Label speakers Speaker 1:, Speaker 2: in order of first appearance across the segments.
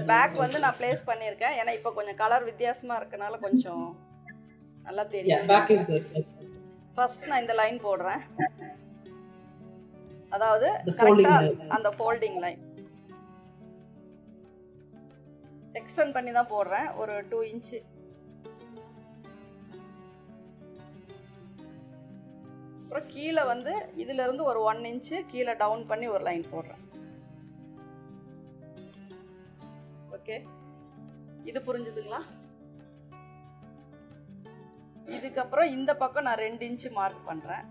Speaker 1: Back வந்து நான் place பண்ணியிருக்கேன். ஏன்னா இப்போ கொஞ்சம் கலர் வித்தியாசமாக இருக்கனால கொஞ்சம் நல்லா தெரியும்.
Speaker 2: Back is good.
Speaker 1: ஃபர்ஸ்ட் நான் இந்த லைன் போடுறேன். அதாவது அந்த ஃபோல்டிங் லைன் எக்ஸ்டெண்ட் பண்ணி தான் போடுறேன். ஒரு 2 இன்ச்சு. அப்புறம் கீழே வந்து இதுல இருந்து ஒரு 1 இன்ச்சு கீழே டவுன் பண்ணி ஒரு லைன் போடுறேன். ஓகே, இது புரிஞ்சுதுங்களா? இதுக்கப்புறம் இந்த பக்கம் நான் 2 இன்ச்சு மார்க் பண்ணுறேன்.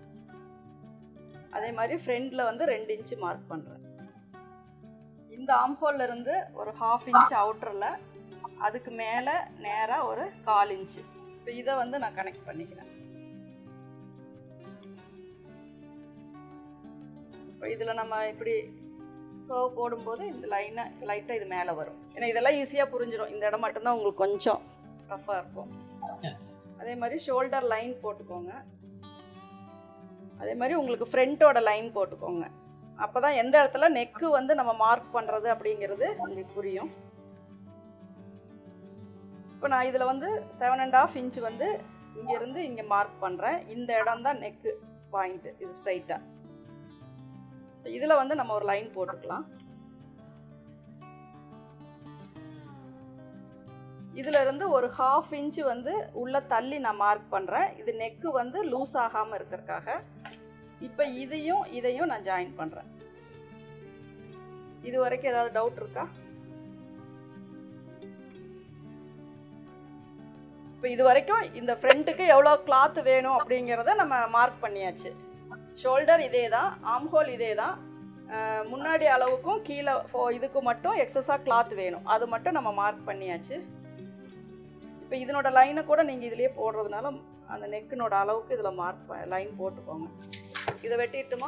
Speaker 1: அதே மாதிரி ஃப்ரண்ட்ல வந்து 2 இன்ச்சு மார்க் பண்ணுறேன். இந்த ஆம்ஹோல்ல இருந்து ஒரு 1/2 இன்ச் அவுட்டரில், அதுக்கு மேலே நேராக ஒரு 1/4 இன்ச்சு. இப்போ இதை வந்து நான் கனெக்ட் பண்ணிக்கிறேன். இப்போ இதில் நம்ம இப்படி கர்வ் போடும்போது இந்த லைட்டாக இது மேலே வரும். ஏன்னா இதெல்லாம் ஈஸியாக புரிஞ்சிடும். இந்த இடம் மட்டும்தான் உங்களுக்கு கொஞ்சம் ரஃப்பாக இருக்கும். அதே மாதிரி ஷோல்டர் லைன் போட்டுக்கோங்க. அதே மாதிரி உங்களுக்கு ஃப்ரண்ட்டோட லைன் போட்டுக்கோங்க. அப்போ தான் எந்த இடத்துல நெக்கு வந்து நம்ம மார்க் பண்ணுறது அப்படிங்கிறது உங்களுக்கு புரியும். இப்போ நான் இதில் வந்து 7.5 இன்ச் வந்து இங்கேருந்து இங்கே மார்க் பண்ணுறேன். இந்த இடம் தான் நெக்கு பாயிண்ட்டு. இது ஸ்ட்ரைட்டாக இதில் வந்து நம்ம ஒரு லைன் போட்டுக்கலாம். இதில் இருந்து ஒரு 1/2 இன்ச்சு வந்து உள்ளே தள்ளி நான் மார்க் பண்ணுறேன். இது நெக்கு வந்து லூஸ் ஆகாமல் இருக்கிறதுக்காக. இப்போ இதையும் நான் ஜாயின் பண்ணுறேன். இது வரைக்கும் ஏதாவது டவுட் இருக்கா? இப்போ இது வரைக்கும் இந்த ஃப்ரண்ட்டுக்கு எவ்வளோ கிளாத் வேணும் அப்படிங்கிறத நம்ம மார்க் பண்ணியாச்சு. ஷோல்டர் இதே தான், ஆம்ஹோல் இதே தான். முன்னாடி அளவுக்கும் கீழே இதுக்கு மட்டும் எக்ஸஸாக கிளாத் வேணும், அது மட்டும் நம்ம மார்க் பண்ணியாச்சு. இப்போ இதனோட லைனை கூட நீங்கள் இதிலேயே போடுறதுனால அந்த நெக்கினோட அளவுக்கு இதில் மார்க் லைன் போட்டுக்கோங்க. இதை வெட்டிட்டுமா?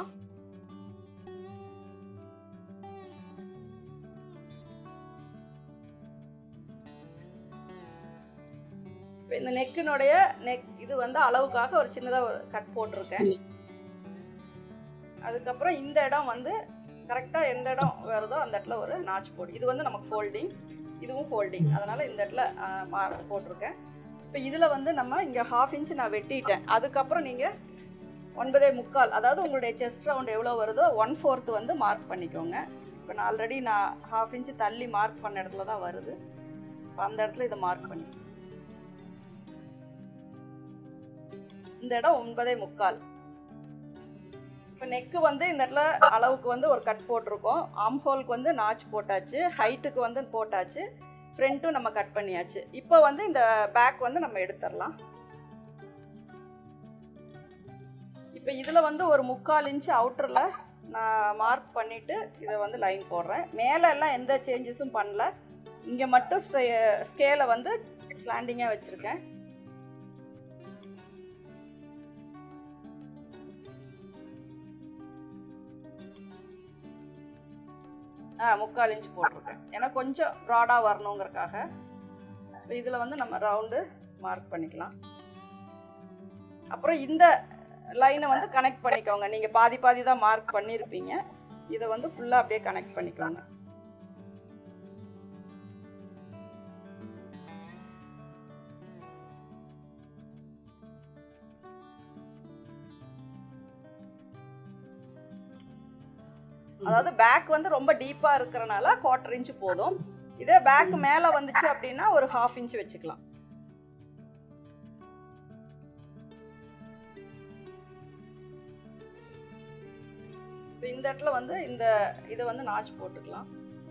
Speaker 1: இப்போ இந்த நெக்கினுடைய இது வந்து அளவுக்காக ஒரு சின்னதாக ஒரு கட் போட்டிருக்கேன். அதுக்கப்புறம் இந்த இடம் வந்து கரெக்டாக எந்த இடம் வருதோ அந்த இடத்துல ஒரு நாச் போடு. இது வந்து நமக்கு ஃபோல்டிங், இதுவும் ஃபோல்டிங், அதனால் இந்த இடத்துல மார்க் போட்டிருக்கேன். இப்போ இதில் வந்து நம்ம இங்கே 1/2 இன்ச்சு நான் வெட்டிட்டேன். அதுக்கப்புறம் நீங்கள் 9.25, அதாவது உங்களுடைய செஸ்ட் ரவுண்ட் எவ்வளோ வருதோ 1/4 வந்து மார்க் பண்ணிக்கோங்க. இப்போ நான் ஆல்ரெடி 1/2 இன்ச்சு தள்ளி மார்க் பண்ண இடத்துல தான் வருது. இப்போ அந்த இடத்துல இதை மார்க் பண்ணி இந்த இடம் 9.25. இப்போ நெக்கு வந்து இந்த இடத்துல அளவுக்கு வந்து ஒரு கட் போட்டிருக்கோம். ஆம்ஹோலுக்கு வந்து நாச் போட்டாச்சு, ஹைட்டுக்கு வந்து போட்டாச்சு, ஃப்ரண்ட்டும் நம்ம கட் பண்ணியாச்சு. இப்போ வந்து இந்த பேக் வந்து நம்ம எடுத்துடலாம். இப்போ இதில் வந்து ஒரு 3/4 இன்ச்சு அவுட்டரில் நான் மார்க் பண்ணிவிட்டு இதை வந்து லைன் போடுறேன். மேலே எல்லாம் எந்த சேஞ்சஸும் பண்ணல. இங்கே மட்டும் ஸ்கேலை வந்து ஸ்லாண்டிங்காக வச்சுருக்கேன். ஆ 3/4 இன்ச் போட்டிருக்கேன். ஏன்னா கொஞ்சம் ப்ராடாக வரணுங்கிறக்காக. இப்போ இதில் வந்து நம்ம ரவுண்டு மார்க் பண்ணிக்கலாம். அப்புறம் இந்த லைனை வந்து கனெக்ட் பண்ணிக்கோங்க. நீங்கள் பாதி பாதி தான் மார்க் பண்ணியிருப்பீங்க. இதை வந்து ஃபுல்லாக அப்படியே கனெக்ட் பண்ணிக்கோங்க. அதாவது பேக் வந்து ரொம்ப டீப்பாக இருக்கிறனால 1/4 இன்ச்சு போதும். இதே பேக் மேலே வந்துச்சு அப்படின்னா ஒரு 1/2 இன்ச்சு வச்சுக்கலாம். இந்த இடத்துல வந்து இதை வந்து நாச் போட்டுக்கலாம்.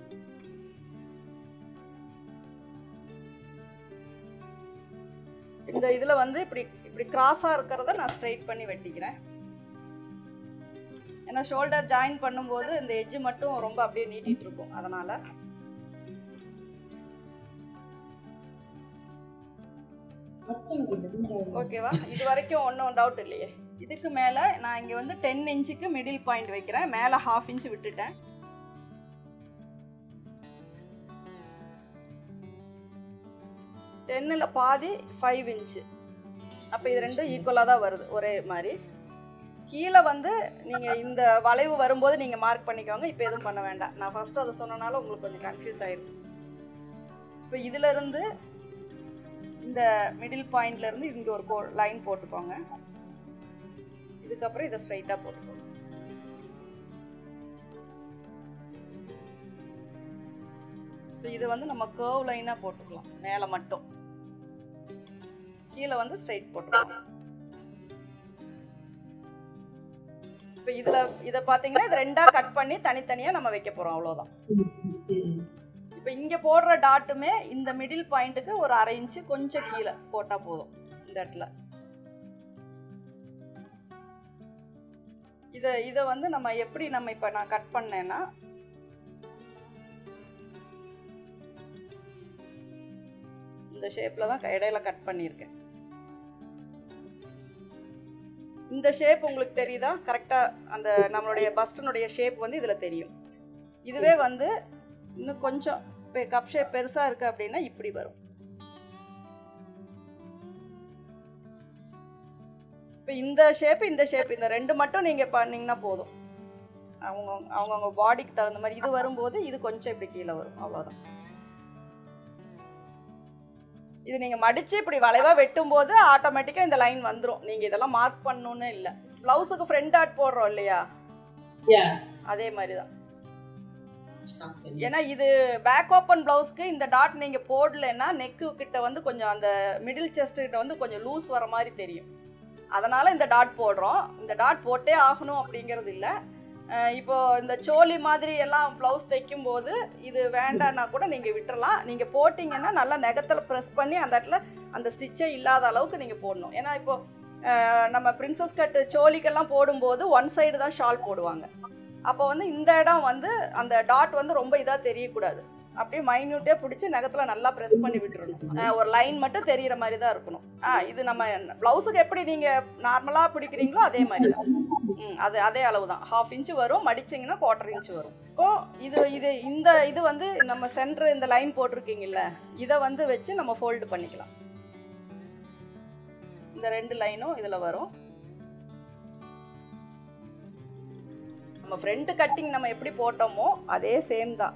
Speaker 1: இந்த இதில் வந்து இப்படி கிராஸாக இருக்கிறத நான் ஸ்ட்ரைட் பண்ணி வெட்டிக்கிறேன். ஏன்னா ஷோல்டர் ஜாயின் பண்ணும்போது இந்த எட்ஜ் மட்டும் ரொம்ப அப்படியே நீட்டிட்டு இருக்கும். அதனால ஓகேவா? இது வரைக்கும் ஒன்றும் டவுட் இல்லையே. இதுக்கு மேலே நான் இங்கே வந்து 10 இன்ச்சுக்கு மிடில் பாயிண்ட் வைக்கிறேன். மேலே 1/2 இன்ச்சு விட்டுட்டேன். டென்னில் பாதி 5 இன்ச்சு. அப்போ இது ரெண்டும் ஈக்குவலாக தான் வருது, ஒரே மாதிரி. கீழே வந்து நீங்கள் இந்த வளைவு வரும்போது நீங்கள் மார்க் பண்ணிக்கோங்க. இப்போ எதுவும் பண்ண வேண்டாம். நான் ஃபஸ்ட்டு அதை சொன்னனால உங்களுக்கு கொஞ்சம் கன்ஃபியூஸ் ஆகிருக்கு. இப்போ இதில் இருந்து இந்த மிடில் பாயிண்ட்ல இருந்து இங்கே ஒரு லைன் போட்டுக்கோங்க. இதுக்கப்புறம் இதை ஸ்ட்ரைட்டாக போட்டுக்கோங்க. இது வந்து நம்ம கர்வ் லைனாக போட்டுக்கலாம். மேலே மட்டும், கீழே வந்து ஸ்ட்ரைட் போட்டுக்கலாம். இப்போ இதை பார்த்தீங்கன்னா இது ரெண்டாக கட் பண்ணி தனித்தனியாக நம்ம வைக்க போகிறோம், அவ்வளோதான். இப்போ இங்கே போடுற டாட்டுமே இந்த மிடில் பாயிண்ட்டுக்கு ஒரு 1/2 இன்ச்சு கொஞ்சம் கீழே போட்டால் போதும். இந்த இடத்துல இதை வந்து நம்ம எப்படி இப்போ நான் கட் பண்ணேன்னா, இந்த ஷேப்பில் தான் இடையில கட் பண்ணியிருக்கேன். இந்த ஷேப் உங்களுக்கு தெரியுதா? கரெக்டாக அந்த நம்மளுடைய பஸ்டனுடைய ஷேப் வந்து இதில் தெரியும். இதுவே வந்து இன்னும் கொஞ்சம் கப் ஷேப் பெருசாக இருக்குது அப்படின்னா இப்படி வரும். இப்போ இந்த ஷேப் இந்த ரெண்டு மட்டும் நீங்கள் பண்ணிங்கன்னா போதும். அவங்கவுங்க பாடிக்கு தகுந்த மாதிரி இது வரும்போது இது கொஞ்சம் இப்படி கீழே வரும், அவ்வளோதான். இது நீங்கள் மடித்து இப்படி வளைவாக வெட்டும்போது ஆட்டோமேட்டிக்காக இந்த லைன் வந்துடும். நீங்கள் இதெல்லாம் மார்க் பண்ணணுன்னு இல்லை. ப்ளவுஸுக்கு ஃப்ரண்ட் டாட் போடுறோம் இல்லையா, அதே மாதிரி தான். ஏன்னா இது பேக் ஓப்பன் ப்ளவுஸ்க்கு இந்த டாட் நீங்கள் போடலைன்னா நெக்கு கிட்ட வந்து கொஞ்சம் அந்த மிடில் செஸ்ட் கிட்ட வந்து கொஞ்சம் லூஸ் வர மாதிரி தெரியும். அதனால் இந்த டாட் போடுறோம். இந்த டாட் போட்டே ஆகணும் அப்படிங்கிறது இல்லை. இப்போ இந்த சோலி மாதிரி எல்லாம் ப்ளவுஸ் தைக்கும் போது இது வேண்டான்னா கூட நீங்கள் விட்டுறலாம். நீங்கள் போட்டிங்கன்னா நல்லா நெகத்தில் ப்ரெஸ் பண்ணி அந்த இடத்துல அந்த ஸ்டிச்சே இல்லாத அளவுக்கு நீங்கள் போடணும். ஏன்னா இப்போ நம்ம பிரின்சஸ் கட்டு சோலிக்கெல்லாம் போடும்போது ஒன் சைடு தான் ஷால் போடுவாங்க. அப்போ வந்து இந்த இடம் வந்து அந்த டாட் வந்து ரொம்ப இதாக தெரியக்கூடாது. அப்படியே மைன்யூட்டே பிடிச்சி நகத்தில் நல்லா ப்ரெஸ் பண்ணி விட்டுறணும். ஒரு லைன் மட்டும் தெரிகிற மாதிரி தான் இருக்கணும். இது நம்ம ப்ளவுஸுக்கு எப்படி நீங்கள் நார்மலாக பிடிக்கிறீங்களோ அதே மாதிரி தான். அதே அளவு தான். 1/2 இன்ச்சு வரும், மடிச்சிங்கன்னா 1/4 இன்ச்சு வரும். இப்போ இது வந்து நம்ம சென்டர் இந்த லைன் போட்டிருக்கீங்கல்ல, இதை வந்து வச்சு நம்ம ஃபோல்டு பண்ணிக்கலாம். இந்த 2 லைனும் இதில் வரும். நம்ம ஃப்ரண்ட் கட்டிங் நம்ம எப்படி போட்டோமோ அதே சேம் தான்.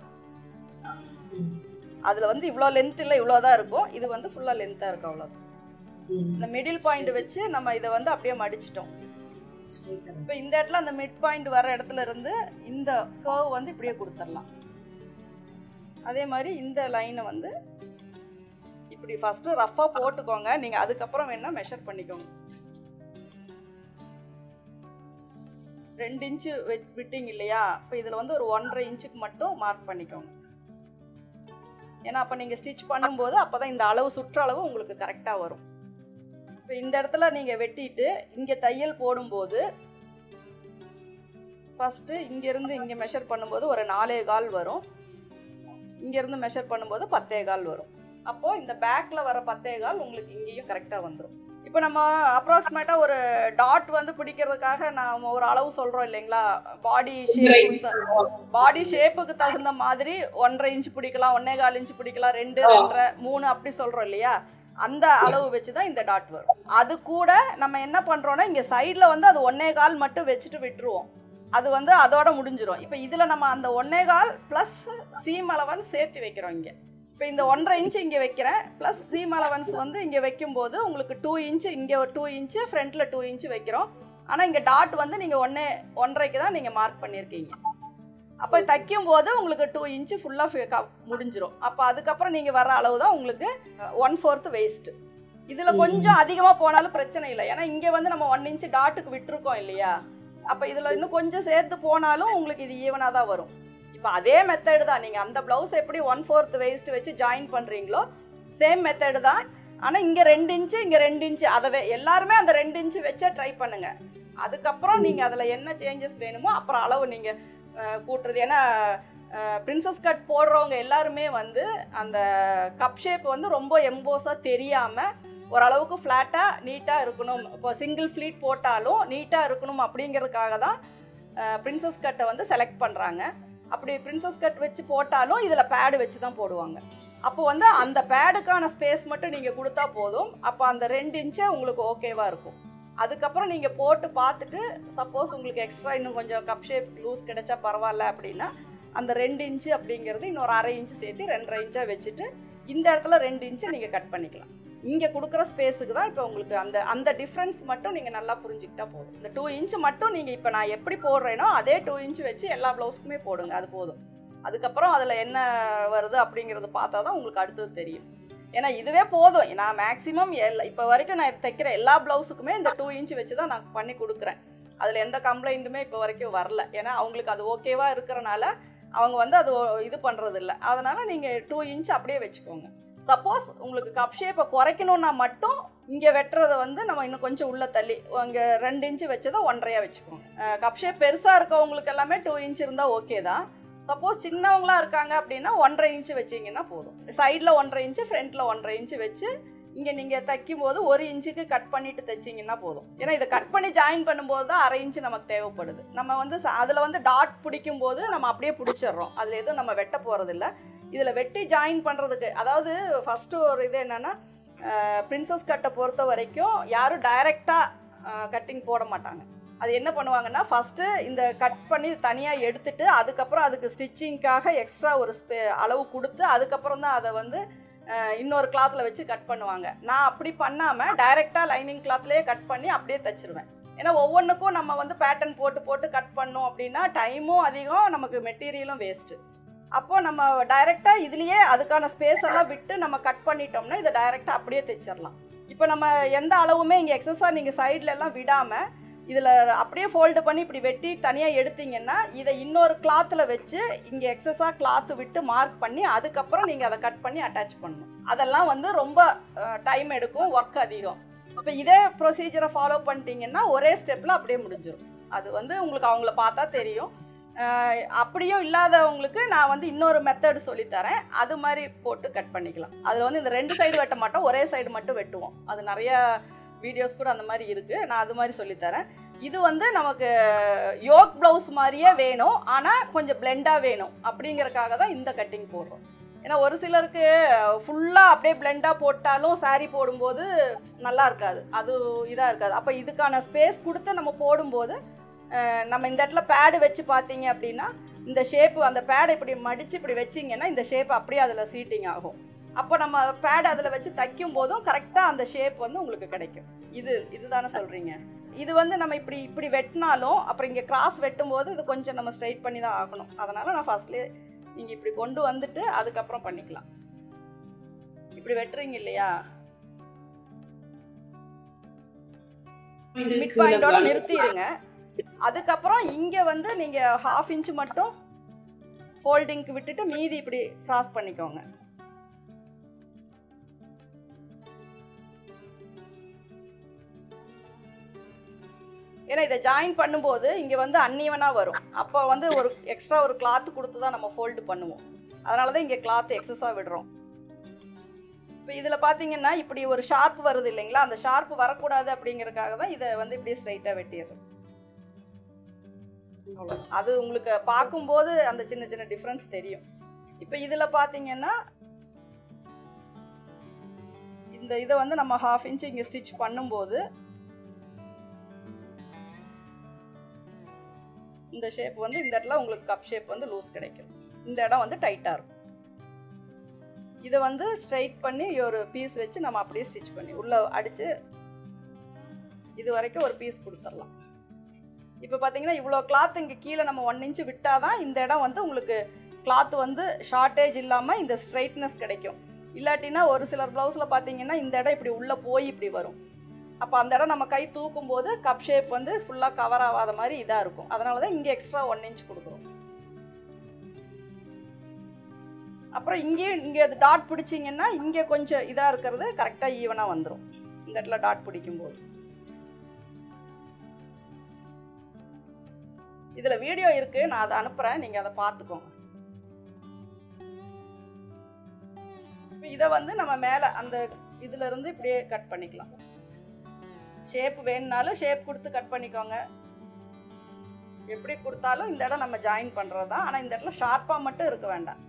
Speaker 1: அதில் வந்து இவ்வளோ லென்த் இல்லை, இவ்வளோதான் இருக்கும். இது வந்து ஃபுல்லாக லென்த்தாக இருக்கும், அவ்வளோதான். இந்த மிடில் பாயிண்ட் வச்சு நம்ம இதை வந்து அப்படியே மடிச்சிட்டோம். இப்போ இந்த இடத்துல அந்த மிட் பாயிண்ட் வர இடத்துல இருந்து இந்த கர்வ் வந்து இப்படியே கொடுத்துடலாம். அதே மாதிரி இந்த லைனை வந்து இப்படி ஃபஸ்ட்டு ரஃப்பாக போட்டுக்கோங்க. நீங்கள் அதுக்கப்புறம் வேணால் மெஷர் பண்ணிக்கோங்க. 2 இன்ச்சு விட்டிங் இல்லையா, இப்போ இதில் வந்து ஒரு 1.5 இன்ச்சுக்கு மட்டும் மார்க் பண்ணிக்கோங்க. ஏன்னா அப்போ நீங்கள் ஸ்டிச் பண்ணும்போது அப்போ தான் இந்த அளவு சுற்றளவு உங்களுக்கு கரெக்டாக வரும். இப்போ இந்த இடத்துல நீங்கள் வெட்டிட்டு இங்கே தையல் போடும்போது ஃபஸ்ட்டு இங்கேருந்து இங்கே மெஷர் பண்ணும்போது ஒரு 4.25 வரும். இங்கேருந்து மெஷர் பண்ணும்போது 10.25 வரும். அப்போது இந்த பேக்கில் வர 10.25 உங்களுக்கு இங்கேயும் கரெக்டாக வந்துடும். இப்போ நம்ம அப்ராக்சிமேட்டாக ஒரு டாட் வந்து பிடிக்கிறதுக்காக நாம் ஒரு அளவு சொல்கிறோம் இல்லைங்களா, பாடி ஷேப்புக்கு தகுந்த மாதிரி 1.5 இன்ச்சு பிடிக்கலாம், 1.25 இன்ச்சு பிடிக்கலாம், 2, 2.5, 3 அப்படி சொல்கிறோம் இல்லையா, அந்த அளவு வச்சு தான் இந்த டாட் வரும். அது கூட நம்ம என்ன பண்ணுறோன்னா இங்கே சைடில் வந்து அது 1.25 மட்டும் வச்சுட்டு விட்டுருவோம். அது வந்து அதோட முடிஞ்சிடும். இப்போ இதில் நம்ம அந்த 1.25 ப்ளஸ் சீம் அலவன்ஸ் சேர்த்து வைக்கிறோம். இங்கே இப்போ இந்த 1.5 இன்ச்சு இங்கே வைக்கிறேன், ப்ளஸ் சீம் அலவன்ஸ் வந்து இங்கே வைக்கும்போது உங்களுக்கு 2 இன்ச்சு, இங்கே ஒரு 2 இன்ச்சு, ஃப்ரண்ட்டில் 2 இன்ச்சு வைக்கிறோம். ஆனால் இங்கே டாட் வந்து நீங்கள் 1.5க்கு தான் நீங்கள் மார்க் பண்ணியிருக்கீங்க. அப்போ தைக்கும்போது உங்களுக்கு 2 இன்ச்சு ஃபுல்லாக முடிஞ்சிடும். அப்போ அதுக்கப்புறம் நீங்கள் வர அளவு தான் உங்களுக்கு 1/4 வேஸ்ட்டு. இதில் கொஞ்சம் அதிகமாக போனாலும் பிரச்சனை இல்லை. ஏன்னா இங்கே வந்து நம்ம 1 இன்ச்சு டாட்டுக்கு விட்டுருக்கோம் இல்லையா, அப்போ இதில் இன்னும் கொஞ்சம் சேர்த்து போனாலும் உங்களுக்கு இது ஈவனாக தான் வரும். இப்போ அதே மெத்தடு தான். நீங்கள் அந்த ப்ளவுஸ் எப்படி 1/4 வேஸ்ட் வச்சு ஜாயின் பண்ணுறீங்களோ சேம் மெத்தடு தான். ஆனால் இங்கே 2 இன்ச்சு, இங்கே 2 இன்ச்சு, அதை எல்லாருமே அந்த 2 இன்ச்சு வச்சா ட்ரை பண்ணுங்கள். அதுக்கப்புறம் நீங்கள் அதில் என்ன சேஞ்சஸ் வேணுமோ அப்புறம் அளவு நீங்கள் கூட்டுறது. ஏன்னா பிரின்சஸ் கட் போடுறவங்க எல்லாருமே வந்து அந்த கப் ஷேப் வந்து ரொம்ப எம்போஸாக தெரியாமல் ஓரளவுக்கு ஃப்ளாட்டாக நீட்டாக இருக்கணும். இப்போ சிங்கிள் ஃப்ளீட் போட்டாலும் நீட்டாக இருக்கணும் அப்படிங்கிறதுக்காக தான் பிரின்சஸ் கட்டை வந்து செலக்ட் பண்ணுறாங்க. அப்படி பிரின்சஸ் கட் வச்சு போட்டாலும் இதில் பேடு வச்சு தான் போடுவாங்க. அப்போ வந்து அந்த பேடுக்கான ஸ்பேஸ் மட்டும் நீங்கள் கொடுத்தா போதும். அப்போ அந்த 2 இன்ச்சே உங்களுக்கு ஓகேவாக இருக்கும். அதுக்கப்புறம் நீங்கள் போட்டு பார்த்துட்டு சப்போஸ் உங்களுக்கு எக்ஸ்ட்ரா இன்னும் கொஞ்சம் கப் ஷேப் லூஸ் கிடைச்சா பரவாயில்ல அப்படின்னா அந்த 2 இன்ச்சு அப்படிங்கிறது இன்னொரு 1/2 இன்ச்சு சேர்த்து 2.5 இன்ச்சாக வச்சுட்டு இந்த இடத்துல 2 இன்ச்சு நீங்கள் கட் பண்ணிக்கலாம். இங்கே கொடுக்குற ஸ்பேஸுக்கு தான் இப்போ உங்களுக்கு அந்த டிஃப்ரென்ஸ் மட்டும் நீங்கள் நல்லா புரிஞ்சுக்கிட்டா போதும். இந்த 2 இன்ச்சு மட்டும் நீங்கள் இப்போ நான் எப்படி போடுறேனோ அதே 2 இன்ச்சு வச்சு எல்லா ப்ளவுஸுக்குமே போடுங்க, அது போதும். அதுக்கப்புறம் அதில் என்ன வருது அப்படிங்கிறது பார்த்தா தான் உங்களுக்கு அடுத்தது தெரியும். ஏன்னா இதுவே போதும். நான் மேக்ஸிமம் இப்போ வரைக்கும் நான் தைக்கிற எல்லா ப்ளவுஸுக்குமே இந்த 2 இன்ச்சு வச்சு தான் நான் பண்ணி கொடுக்குறேன். அதில் எந்த கம்ப்ளைண்ட்டுமே இப்போ வரைக்கும் வரல. ஏன்னா அவங்களுக்கு அது ஓகேவாக இருக்கிறனால அவங்க வந்து அது இது பண்ணுறதில்ல. அதனால் நீங்கள் 2 இன்ச் அப்படியே வச்சுக்கோங்க. சப்போஸ் உங்களுக்கு கப் ஷேப்பை குறைக்கணுன்னா மட்டும் இங்கே வெட்டுறதை வந்து நம்ம இன்னும் கொஞ்சம் உள்ளே தள்ளி அங்கே 2 இன்ச்சு வச்சதை 1.5 வச்சுக்கோங்க. கப் ஷேப் பெருசாக இருக்கவங்களுக்கு எல்லாமே 2 இன்ச் இருந்தால் ஓகே தான். சப்போஸ் சின்னவங்களாக இருக்காங்க அப்படின்னா 1.5 இன்ச்சு வச்சிங்கன்னா போதும். சைடில் 1.5 இன்ச்சு, ஃப்ரண்ட்டில் 1.5 இன்ச்சு வச்சு இங்கே நீங்கள் தைக்கும் போது 1 இன்ச்சுக்கு கட் பண்ணிவிட்டு தைச்சிங்கன்னா போதும். ஏன்னா இதை கட் பண்ணி ஜாயின் பண்ணும்போது தான் 1/2 இன்ச்சு நமக்கு தேவைப்படுது. நம்ம வந்து அதில் வந்து டாட் பிடிக்கும் போது நம்ம அப்படியே பிடிச்சிட்றோம். அதில் எதுவும் நம்ம வெட்ட போகிறதில்ல. இதில் வெட்டி ஜாயின் பண்ணுறதுக்கு அதாவது ஃபஸ்ட்டு ஒரு இது என்னென்னா, பிரின்சஸ் கட்டை பொறுத்த வரைக்கும் யாரும் டைரெக்டாக கட்டிங் போட மாட்டாங்க. அது என்ன பண்ணுவாங்கன்னா, ஃபஸ்ட்டு இந்த கட் பண்ணி தனியாக எடுத்துட்டு அதுக்கப்புறம் அதுக்கு ஸ்டிச்சிங்க்காக எக்ஸ்ட்ரா ஒரு அளவு கொடுத்து அதுக்கப்புறம் தான் அதை வந்து இன்னொரு கிளாத்தில் வச்சு கட் பண்ணுவாங்க. நான் அப்படி பண்ணாமல் டைரெக்டாக லைனிங் கிளாத்லேயே கட் பண்ணி அப்படியே தைச்சிருவேன். ஏன்னா ஒவ்வொன்றுக்கும் நம்ம வந்து பேட்டர்ன் போட்டு போட்டு கட் பண்ணோம் அப்படின்னா டைமும் அதிகம், நமக்கு மெட்டீரியலும் வேஸ்ட்டு. அப்போது நம்ம டைரெக்டாக இதுலேயே அதுக்கான ஸ்பேஸ் எல்லாம் விட்டு நம்ம கட் பண்ணிட்டோம்னா இதை டைரெக்டாக அப்படியே தைச்சிடலாம். இப்போ நம்ம எந்த அளவுமே இங்கே எக்ஸஸாக நீங்கள் சைடில் எல்லாம் விடாமல் இதில் அப்படியே ஃபோல்டு பண்ணி இப்படி வெட்டி தனியாக எடுத்தீங்கன்னா இதை இன்னொரு கிளாத்தில் வச்சு இங்கே எக்ஸஸாக கிளாத்து விட்டு மார்க் பண்ணி அதுக்கப்புறம் நீங்கள் அதை கட் பண்ணி அட்டாச் பண்ணணும். அதெல்லாம் வந்து ரொம்ப டைம் எடுக்கும், ஒர்க் அதிகம். இப்போ இதே ப்ரொசீஜரை ஃபாலோ பண்ணிட்டீங்கன்னா ஒரே ஸ்டெப்பில் அப்படியே முடிஞ்சிடும். அது வந்து உங்களுக்கு அவங்கள பார்த்தா தெரியும். அப்படியும் இல்லாதவங்களுக்கு நான் வந்து இன்னொரு மெத்தடு சொல்லித்தரேன், அது மாதிரி போட்டு கட் பண்ணிக்கலாம். அதில் வந்து இந்த 2 சைடு வெட்ட மாட்டோம், ஒரே சைடு மட்டும் வெட்டுவோம். அது நிறையா வீடியோஸ் கூட அந்த மாதிரி இருக்குது, நான் அது மாதிரி சொல்லித்தரேன். இது வந்து நமக்கு யோக் ப்ளவுஸ் மாதிரியே வேணும், ஆனால் கொஞ்சம் பிளெண்டாக வேணும் அப்படிங்கிறக்காக தான் இந்த கட்டிங் போடுறோம். ஏன்னா ஒரு சிலருக்கு ஃபுல்லாக அப்படியே பிளெண்டாக போட்டாலும் சாரீ போடும்போது நல்லா இருக்காது, அது இதாக இருக்காது. அப்போ இதுக்கான ஸ்பேஸ் கொடுத்து நம்ம போடும்போது நம்ம இந்த இடத்துல பேடு வச்சு பார்த்தீங்க அப்படின்னா இந்த ஷேப்பு அந்த பேடை இப்படி மடித்து இப்படி வச்சிங்கன்னா இந்த ஷேப் அப்படியே அதில் சீட்டிங் ஆகும். அப்போ நம்ம பேட் அதில் வச்சு தைக்கும் போதும் கரெக்டாக அந்த ஷேப் வந்து உங்களுக்கு கிடைக்கும். இதுதானே சொல்கிறீங்க. இது வந்து நம்ம இப்படி வெட்டினாலும் அப்புறம் இங்கே கிராஸ் வெட்டும்போது இது கொஞ்சம் நம்ம ஸ்ட்ரைட் பண்ணி தான் ஆகணும். அதனால் நான் ஃபஸ்ட்லேயே நீங்கள் இப்படி கொண்டு வந்துட்டு அதுக்கப்புறம் பண்ணிக்கலாம். இப்படி வெட்டுறீங்க இல்லையா, மிட் பாயிண்டோட நிறுத்திடுங்க. அதுக்கப்புறம் இங்கே வந்து நீங்கள் 1/2 இன்ச்சு மட்டும் ஃபோல்டிங்க்கு விட்டுட்டு மீதி இப்படி கிராஸ் பண்ணிக்கோங்க. ஏன்னா இதை ஜாயின் பண்ணும்போது இங்கே வந்து அன்ஈவனாக வரும். அப்போ வந்து ஒரு எக்ஸ்ட்ரா ஒரு கிளாத்து கொடுத்து தான் நம்ம ஃபோல்டு பண்ணுவோம். அதனால தான் இங்கே கிளாத்து எக்ஸஸாக விடுறோம். இப்போ இதில் பார்த்தீங்கன்னா இப்படி ஒரு ஷார்ப் வருது இல்லைங்களா, அந்த ஷார்ப் வரக்கூடாது அப்படிங்கிறதுக்காக தான் இதை வந்து இப்படியே ஸ்ட்ரைட்டாக வெட்டிடுறோம். அது உங்களுக்கு பார்க்கும்போது அந்த சின்ன சின்ன டிஃப்ரென்ஸ் தெரியும். இப்போ இதில் பார்த்தீங்கன்னா இந்த இதை வந்து நம்ம 1/2 இன்ச்சு இங்கே ஸ்டிச் பண்ணும்போது இந்த ஷேப் வந்து இந்த இடத்துல உங்களுக்கு கப் ஷேப் வந்து லூஸ் கிடைக்கும். இந்த இடம் வந்து டைட்டாக இருக்கும். இதை வந்து ஸ்ட்ரைட் பண்ணி ஒரு பீஸ் வச்சு நம்ம அப்படியே ஸ்டிச் பண்ணி உள்ளே அடித்து இது வரைக்கும் ஒரு பீஸ் கொடுத்துடலாம். இப்போ பார்த்தீங்கன்னா இவ்வளோ கிளாத் இங்கே கீழே நம்ம 1 இன்ச்சு விட்டால் தான் இந்த இடம் வந்து உங்களுக்கு கிளாத் வந்து ஷார்ட்டேஜ் இல்லாமல் இந்த ஸ்ட்ரைட்னஸ் கிடைக்கும். இல்லாட்டினா ஒரு சிலர் ப்ளவுஸில் பார்த்தீங்கன்னா இந்த இடம் இப்படி உள்ளே போய் இப்படி வரும். அப்போ அந்த இடம் நம்ம கை தூக்கும் போது கப் ஷேப் வந்து ஃபுல்லாக கவர் ஆகாத மாதிரி இதாக இருக்கும். அதனால தான் இங்கே எக்ஸ்ட்ரா 1 இன்ச் கொடுக்குறோம். அப்புறம் இங்கே அது டாட் பிடிச்சிங்கன்னா இங்கே கொஞ்சம் இதாக இருக்கிறது கரெக்டாக ஈவனாக வந்துடும் இந்த இடத்துல டாட் பிடிக்கும்போது. இதில் வீடியோ இருக்குது, நான் அதை அனுப்புகிறேன், நீங்கள் அதை பார்த்துக்கோங்க. இப்போ இதை வந்து நம்ம மேலே அந்த இதிலேருந்து இப்படியே கட் பண்ணிக்கலாம். ஷேப் வேணுனாலும் ஷேப் கொடுத்து கட் பண்ணிக்கோங்க. எப்படி கொடுத்தாலும் இந்த இடம் நம்ம ஜாயின் பண்ணுறது தான். ஆனால் இந்த இடத்துல ஷார்ப்பாக மட்டும் இருக்க வேண்டாம்,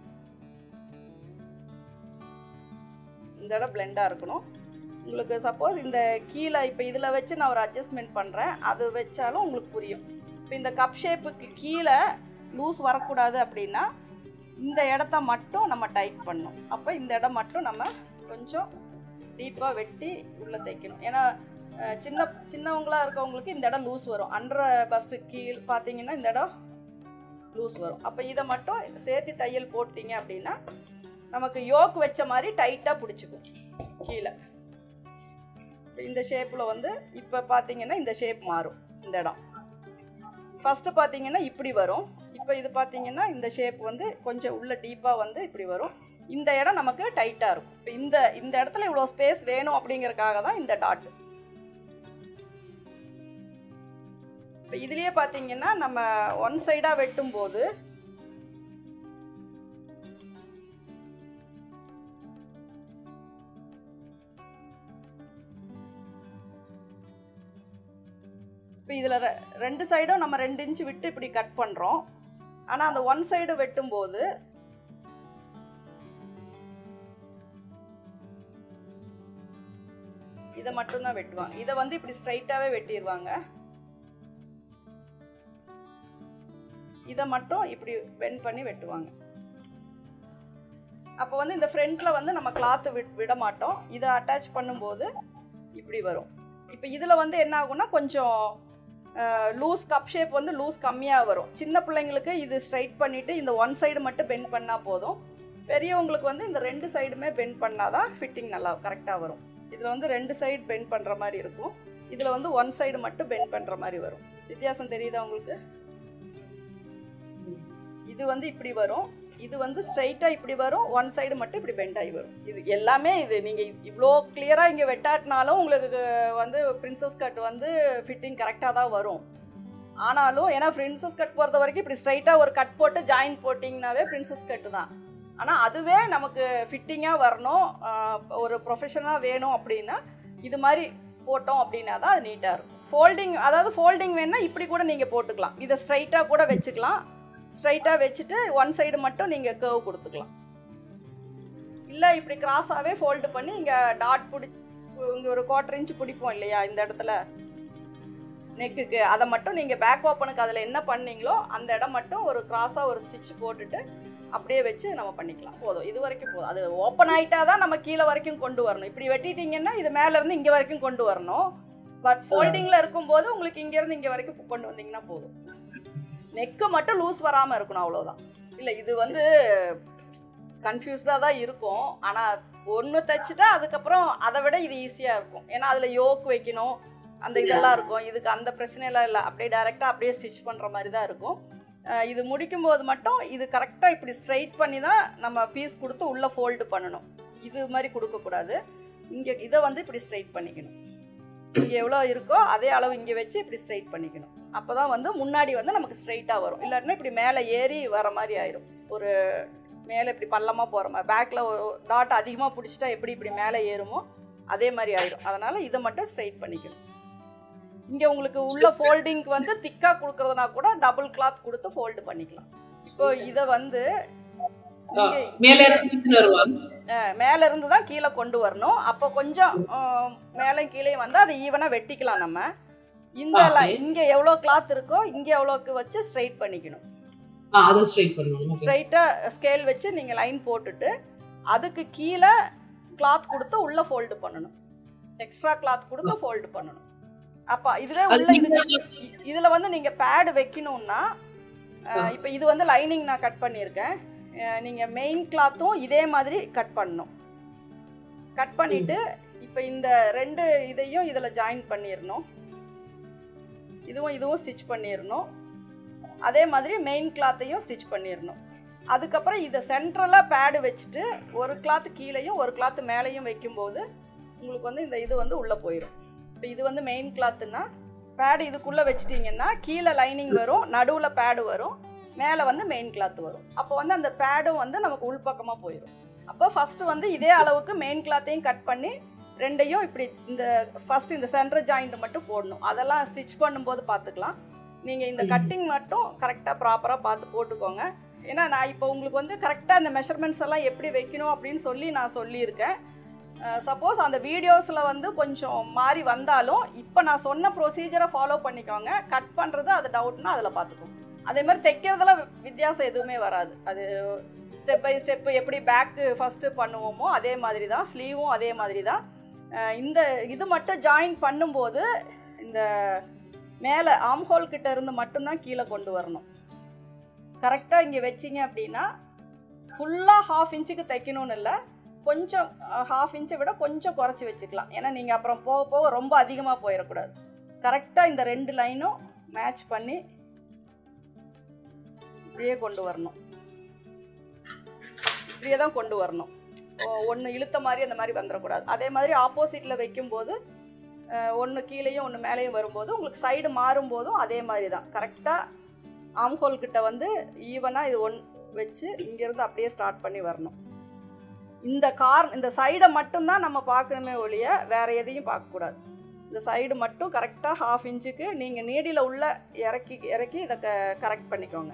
Speaker 1: இந்த இடம் பிளெண்டாக இருக்கணும். உங்களுக்கு சப்போஸ் இந்த கீழே இப்போ இதில் வச்சு நான் ஒரு அட்ஜஸ்ட்மெண்ட் பண்ணுறேன், அது வச்சாலும் உங்களுக்கு புரியும். இப்போ இந்த கப் ஷேப்புக்கு கீழே லூஸ் வரக்கூடாது அப்படின்னா இந்த இடத்த மட்டும் நம்ம டைட் பண்ணணும். அப்போ இந்த இடம் மட்டும் நம்ம கொஞ்சம் டீப்பாக வெட்டி உள்ளே தைக்கணும். ஏன்னா சின்னவங்களாக இருக்கவங்களுக்கு இந்த இடம் லூஸ் வரும். அண்டர் பஸ்ட்டு கீழ் பார்த்தீங்கன்னா இந்த இடம் லூஸ் வரும். அப்போ இதை மட்டும் சேர்த்து தையல் போட்டிங்க அப்படின்னா நமக்கு யோக் வச்ச மாதிரி டைட்டாக பிடிச்சிக்கும் கீழே. இந்த ஷேப்பில் வந்து இப்போ பார்த்தீங்கன்னா இந்த ஷேப் மாறும். இந்த இடம் ஃபஸ்ட்டு பார்த்தீங்கன்னா இப்படி வரும். இப்போ இது பார்த்தீங்கன்னா இந்த ஷேப் வந்து கொஞ்சம் உள்ள டீப்பாக வந்து இப்படி வரும். இந்த இடம் நமக்கு டைட்டாக இருக்கும். இப்போ இந்த இடத்துல இவ்வளோ ஸ்பேஸ் வேணும் அப்படிங்கிறதுக்காக தான் இந்த டாட்டு. இப்போ இதுலேயே பார்த்தீங்கன்னா நம்ம ஒன் சைடாக வெட்டும்போது இப்போ இதில் 2 சைடும் நம்ம 2 இன்ச்சு விட்டு இப்படி கட் பண்ணுறோம். ஆனால் அந்த ஒன் சைடு வெட்டும்போது இதை மட்டும்தான் வெட்டுவாங்க. இதை வந்து இப்படி ஸ்ட்ரைட்டாகவே வெட்டிடுவாங்க. இதை மட்டும் இப்படி பெண்ட் பண்ணி வெட்டுவாங்க. அப்போ வந்து இந்த ஃப்ரண்ட்டில் வந்து நம்ம கிளாத்து விட மாட்டோம். இதை அட்டாச் பண்ணும்போது இப்படி வரும். இப்போ இதில் வந்து என்ன ஆகும்னா கொஞ்சம் லூஸ் கப் ஷேப் வந்து லூஸ் கம்மியாக வரும். சின்ன பிள்ளைங்களுக்கு இது ஸ்ட்ரைட் பண்ணிவிட்டு இந்த ஒன் சைடு மட்டும் பெண்ட் பண்ணால் போதும். பெரியவங்களுக்கு வந்து இந்த 2 சைடுமே பெண்ட் பண்ணால் தான் ஃபிட்டிங் நல்லா கரெக்டாக வரும். இதில் வந்து 2 சைடு பெண்ட் பண்ணுற மாதிரி இருக்கும். இதில் வந்து ஒன் சைடு மட்டும் பெண்ட் பண்ணுற மாதிரி வரும். வித்தியாசம் தெரியுதா உங்களுக்கு? இது வந்து இப்படி வரும். இது வந்து ஸ்ட்ரைட்டாக இப்படி வரும். ஒன் சைடு மட்டும் இப்படி பெண்ட் ஆகி வரும். இது எல்லாமே இது நீங்கள் இவ்வளோ கிளியராக இங்கே வெட்டாட்டினாலும் உங்களுக்கு வந்து பிரின்சஸ் கட் வந்து ஃபிட்டிங் கரெக்டாக தான் வரும். ஆனாலும் ஏன்னா பிரின்சஸ் கட் பொறுத்த வரைக்கும் இப்படி ஸ்ட்ரைட்டாக ஒரு கட் போட்டு ஜாயின் போட்டிங்கனாவே பிரின்சஸ் கட்டு தான். ஆனால் அதுவே நமக்கு ஃபிட்டிங்காக வரணும், ஒரு ப்ரொஃபஷனாக வேணும் அப்படின்னா இது மாதிரி போட்டோம் அப்படின்னா தான் அது நீட்டாக இருக்கும். ஃபோல்டிங், அதாவது ஃபோல்டிங் வேணுன்னா இப்படி கூட நீங்கள் போட்டுக்கலாம். இதை ஸ்ட்ரைட்டாக கூட வச்சுக்கலாம். ஸ்ட்ரைட்டாக வச்சுட்டு ஒன் சைடு மட்டும் நீங்கள் கர்வ் கொடுத்துக்கலாம். இல்லை இப்படி கிராஸாகவே ஃபோல்டு பண்ணி இங்கே டாட் இங்கே ஒரு 1/4 இன்ச்சு பிடிப்போம் இல்லையா இந்த இடத்துல நெக்குக்கு, அதை மட்டும் நீங்கள் பேக் ஓப்பனுக்கு அதில் என்ன பண்ணீங்களோ அந்த இடம் மட்டும் ஒரு கிராஸாக ஒரு ஸ்டிச் போட்டுட்டு அப்படியே வச்சு நம்ம பண்ணிக்கலாம். போதும், இது வரைக்கும் போதும். அது ஓப்பன் ஆகிட்டா தான் நம்ம கீழே வரைக்கும் கொண்டு வரணும். இப்படி வெட்டிட்டிங்கன்னா இது மேலேருந்து இங்கே வரைக்கும் கொண்டு வரணும். பட் ஃபோல்டிங்கில் இருக்கும்போது உங்களுக்கு இங்கேருந்து இங்கே வரைக்கும் கொண்டு வந்தீங்கன்னா போதும். நெக்கு மட்டும் லூஸ் வராமல் இருக்கணும், அவ்வளோதான். இல்லை இது வந்து கன்ஃபியூஸ்டாக தான் இருக்கும். ஆனால் ஒன்று தைச்சிட்டா அதுக்கப்புறம் அதை விட இது ஈஸியாக இருக்கும். ஏன்னா அதில் யோக் வைக்கணும், அந்த இதெல்லாம் இருக்கும். இதுக்கு அந்த பிரச்சனையெல்லாம் இல்லை. அப்படியே டைரெக்டாக அப்படியே ஸ்டிச் பண்ணுற மாதிரி தான் இருக்கும். இது முடிக்கும்போது மட்டும் இது கரெக்டாக இப்படி ஸ்ட்ரைட் பண்ணி தான் நம்ம பீஸ் கொடுத்து உள்ளே ஃபோல்டு பண்ணணும். இது மாதிரி கொடுக்கக்கூடாது. இங்கே இதை வந்து இப்படி ஸ்ட்ரைட் பண்ணிக்கணும். இங்கே எவ்வளோ இருக்கோ அதே அளவு இங்கே வச்சு இப்படி ஸ்ட்ரைட் பண்ணிக்கணும். அப்போ தான் வந்து முன்னாடி வந்து நமக்கு ஸ்ட்ரைட்டாக வரும். இல்லாட்டினா இப்படி மேலே ஏறி வர மாதிரி ஆயிரும். ஒரு மேலே இப்படி பள்ளமாக போகிற மாதிரி பேக்கில் ஒரு டாட் அதிகமாக பிடிச்சிட்டா எப்படி இப்படி மேலே ஏறுமோ அதே மாதிரி ஆயிடும். அதனால் இதை மட்டும் ஸ்ட்ரைட் பண்ணிக்கணும். இங்கே உங்களுக்கு உள்ள ஃபோல்டிங்க்கு வந்து திக்காக கொடுக்குறதுனா கூட டபுள் கிளாத் கொடுத்து ஃபோல்டு பண்ணிக்கலாம். இப்போ இதை வந்து மேலே இருந்து தான் கீழே கொண்டு வரணும். அப்போ கொஞ்சம் மேலே கீழே வந்து அதை ஈவனாக வெட்டிக்கலாம். நம்ம இந்த இங்கே எவ்வளோ கிளாத் இருக்கோ இங்கே எவ்வளோக்கு வச்சு ஸ்ட்ரைட் பண்ணிக்கணும். ஸ்ட்ரைட்டாக ஸ்கேல் வச்சு நீங்கள் லைன் போட்டுட்டு அதுக்கு கீழே கிளாத் கொடுத்து உள்ளே ஃபோல்டு பண்ணணும். எக்ஸ்ட்ரா கிளாத் கொடுத்து ஃபோல்டு பண்ணணும். அப்போ இதுவே உள்ள இதில் வந்து நீங்கள் பேடு வைக்கணும்னா இப்போ இது வந்து லைனிங் நான் கட் பண்ணியிருக்கேன். நீங்கள் மெயின் கிளாத்தும் இதே மாதிரி கட் பண்ணணும். கட் பண்ணிவிட்டு இப்போ இந்த 2 இதையும் இதில் ஜாயின் பண்ணிடணும். இதுவும் ஸ்டிச் பண்ணிடணும். அதே மாதிரி மெயின் கிளாத்தையும் ஸ்டிச் பண்ணிடணும். அதுக்கப்புறம் இதை சென்ட்ரலாக பேடு வச்சுட்டு ஒரு கிளாத்து கீழேயும் ஒரு கிளாத்து மேலேயும் வைக்கும்போது உங்களுக்கு வந்து இந்த இது வந்து உள்ளே போயிடும். இப்போ இது வந்து மெயின் கிளாத்துன்னா பேடு இதுக்குள்ளே வச்சிட்டிங்கன்னா கீழே லைனிங் வரும், நடுவில் பேடு வரும், மேலே வந்து மெயின் கிளாத் வரும். அப்போ வந்து அந்த பேடும் வந்து நமக்கு உள்பக்கமாக போயிடும். அப்போ ஃபஸ்ட்டு வந்து இதே அளவுக்கு மெயின் கிளாத்தையும் கட் பண்ணி 2ஐயும் இப்படி இந்த ஃபஸ்ட்டு இந்த சென்டர் ஜாயிண்ட் மட்டும் போடணும். அதெல்லாம் ஸ்டிச் பண்ணும்போது பார்த்துக்கலாம். நீங்கள் இந்த கட்டிங் மட்டும் கரெக்டாக ப்ராப்பராக பார்த்து போட்டுக்கோங்க. ஏன்னா நான் இப்போ உங்களுக்கு வந்து கரெக்டாக இந்த மெஷர்மெண்ட்ஸ் எல்லாம் எப்படி வைக்கணும் அப்படின்னு சொல்லி நான் சொல்லியிருக்கேன். சப்போஸ் அந்த வீடியோஸில் வந்து கொஞ்சம் மாறி வந்தாலும் இப்போ நான் சொன்ன ப்ரொசீஜரை ஃபாலோ பண்ணிக்கோங்க. கட் பண்ணுறது அது டவுட்னா அதில் பார்த்துக்கோங்க. அதே மாதிரி தைக்கிறதுல வித்தியாசம் எதுவுமே வராது. அது ஸ்டெப் பை ஸ்டெப்பு எப்படி பேக்கு ஃபஸ்ட்டு பண்ணுவோமோ அதே மாதிரி தான், ஸ்லீவும் அதே மாதிரி தான். இந்த இது மட்டும் ஜாயின் பண்ணும்போது இந்த மேலே ஆம்ஹோல் கிட்ட இருந்து மட்டும்தான் கீழே கொண்டு வரணும். கரெக்டாக இங்கே வச்சிங்க அப்படின்னா ஃபுல்லாக 1/2 இன்ச்சுக்கு தைக்கணும்னு இல்லை, கொஞ்சம் 1/2 இன்ச்சை விட கொஞ்சம் குறைச்சி வச்சுக்கலாம். ஏன்னா நீங்கள் அப்புறம் போக போக ரொம்ப அதிகமாக போயிடக்கூடாது. கரெக்டாக இந்த 2 லைனும் மேட்ச் பண்ணி இப்படியே கொண்டு வரணும். இப்படியே தான் கொண்டு வரணும். ஒன்று இழுத்த மாதிரி அந்த மாதிரி வந்துடக்கூடாது. அதே மாதிரி ஆப்போசிட்டில் வைக்கும்போது ஒன்று கீழேயும் ஒன்று மேலேயும் வரும்போது உங்களுக்கு சைடு மாறும்போதும் அதே மாதிரி தான். கரெக்டாக ஆம்ஹோல் கிட்ட வந்து ஈவனாக இது வச்சு இங்கேருந்து அப்படியே ஸ்டார்ட் பண்ணி வரணும். இந்த சைடை மட்டும்தான் நம்ம பார்க்கணுமே ஒழிய வேறு எதையும் பார்க்கக்கூடாது. இந்த சைடு மட்டும் கரெக்டாக 1/2 இன்ச்சுக்கு நீங்கள் நீடியில் உள்ள இறக்கி இதை கரெக்ட் பண்ணிக்கோங்க.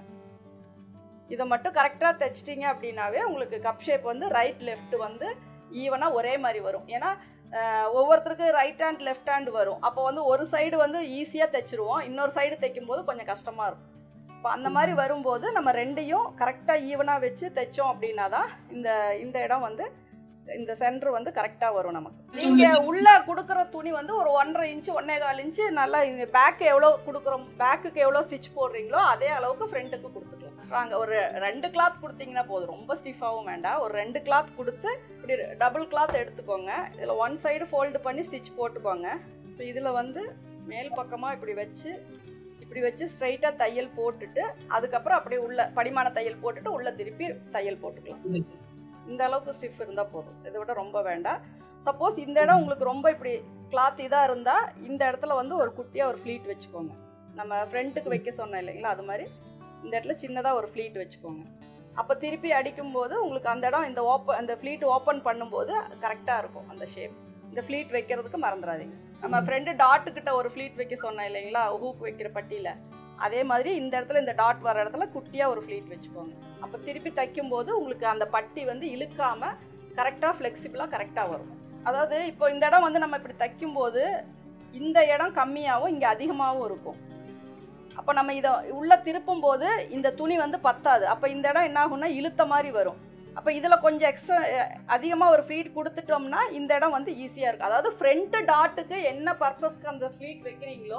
Speaker 1: இதை மட்டும் கரெக்டாக தைச்சிட்டிங்க அப்படின்னாவே உங்களுக்கு கப் ஷேப் வந்து ரைட் லெஃப்ட் வந்து ஈவனாக ஒரே மாதிரி வரும். ஏன்னா ஒவ்வொருத்தருக்கு ரைட் ஹேண்ட் லெஃப்ட் ஹேண்ட் வரும். அப்போ வந்து ஒரு சைடு வந்து ஈஸியாக தைச்சிருவோம், இன்னொரு சைடு தைக்கும்போது கொஞ்சம் கஷ்டமாக இருக்கும். இப்போ அந்த மாதிரி வரும்போது நம்ம ரெண்டையும் கரெக்டாக ஈவனாக வச்சு தைச்சோம் அப்படின்னா தான் இந்த இடம் வந்து இந்த சென்டர் வந்து கரெக்டாக வரும் நமக்கு. நீங்கள் உள்ளே கொடுக்குற துணி வந்து ஒரு 1.5 இன்ச்சு 1.25 இன்ச்சு நல்லா இந்த பேக்கு எவ்வளோ கொடுக்குறோம், பேக்குக்கு எவ்வளோ ஸ்டிச் போடுறீங்களோ அதே அளவுக்கு ஃப்ரண்ட்டுக்கு கொடுத்துக்கலாம். ஸ்ட்ராங்காக ஒரு 2 கிளாத் கொடுத்தீங்கன்னா போதும், ரொம்ப ஸ்டிஃபாகவும் வேண்டாம். ஒரு 2 கிளாத் கொடுத்து இப்படி டபுள் கிளாத் எடுத்துக்கோங்க. இதில் 1 சைடு ஃபோல்டு பண்ணி ஸ்டிச் போட்டுக்கோங்க. இப்போ இதில் வந்து மேல் பக்கமாக இப்படி வச்சு ஸ்ட்ரைட்டாக தையல் போட்டுட்டு அதுக்கப்புறம் அப்படியே உள்ள படிமான தையல் போட்டுட்டு உள்ளே திருப்பி தையல் போட்டுக்கலாம். இந்த அளவுக்கு ஸ்டிஃப் இருந்தால் போதும், இதை விட ரொம்ப வேண்டாம். சப்போஸ் இந்த இடம் உங்களுக்கு ரொம்ப இப்படி கிளாத் இதாக இருந்தால் இந்த இடத்துல வந்து ஒரு குட்டியாக ஒரு ஃப்ளீட் வச்சுக்கோங்க. நம்ம ஃப்ரண்ட்டுக்கு வைக்க சொன்னோம் இல்லைங்களா, அது மாதிரி இந்த இடத்துல சின்னதாக ஒரு ஃப்ளீட் வச்சுக்கோங்க. அப்போ திருப்பி அடிக்கும்போது உங்களுக்கு அந்த இடம் அந்த ஃப்ளீட் ஓப்பன் பண்ணும்போது கரெக்டாக இருக்கும் அந்த ஷேப். இந்த ஃப்ளீட் வைக்கிறதுக்கு மறந்துடாதீங்க. நம்ம ஃப்ரெண்டு டாட்டுக்கிட்ட ஒரு ஃப்ளீட் வைக்க சொன்னோம் இல்லைங்களா, ஹூக் வைக்கிற பட்டியில், அதே மாதிரி இந்த இடத்துல இந்த டாட் வர இடத்துல குட்டியாக ஒரு ஃப்ளீட் வச்சுக்கோங்க. அப்போ திருப்பி தைக்கும்போது உங்களுக்கு அந்த பட்டி வந்து இழுக்காமல் கரெக்டாக ஃப்ளெக்சிபிளாக கரெக்டாக வரும். அதாவது இப்போ இந்த இடம் வந்து நம்ம இப்படி தைக்கும்போது இந்த இடம் கம்மியாகவும் இங்கே அதிகமாகவும் இருக்கும். அப்போ நம்ம இதை உள்ளே திருப்பும்போது இந்த துணி வந்து பத்தாது. அப்போ இந்த இடம் என்ன ஆகும்னா இழுத்த மாதிரி வரும். அப்போ இதில் கொஞ்சம் எக்ஸ்ட்ரா அதிகமாக ஒரு ஃப்ளீட் கொடுத்துட்டோம்னா இந்த இடம் வந்து ஈஸியாக இருக்கும். அதாவது ஃப்ரண்ட்டு டாட்டுக்கு என்ன பர்பஸ்க்கு அந்த ஃப்ளீட் வைக்கிறீங்களோ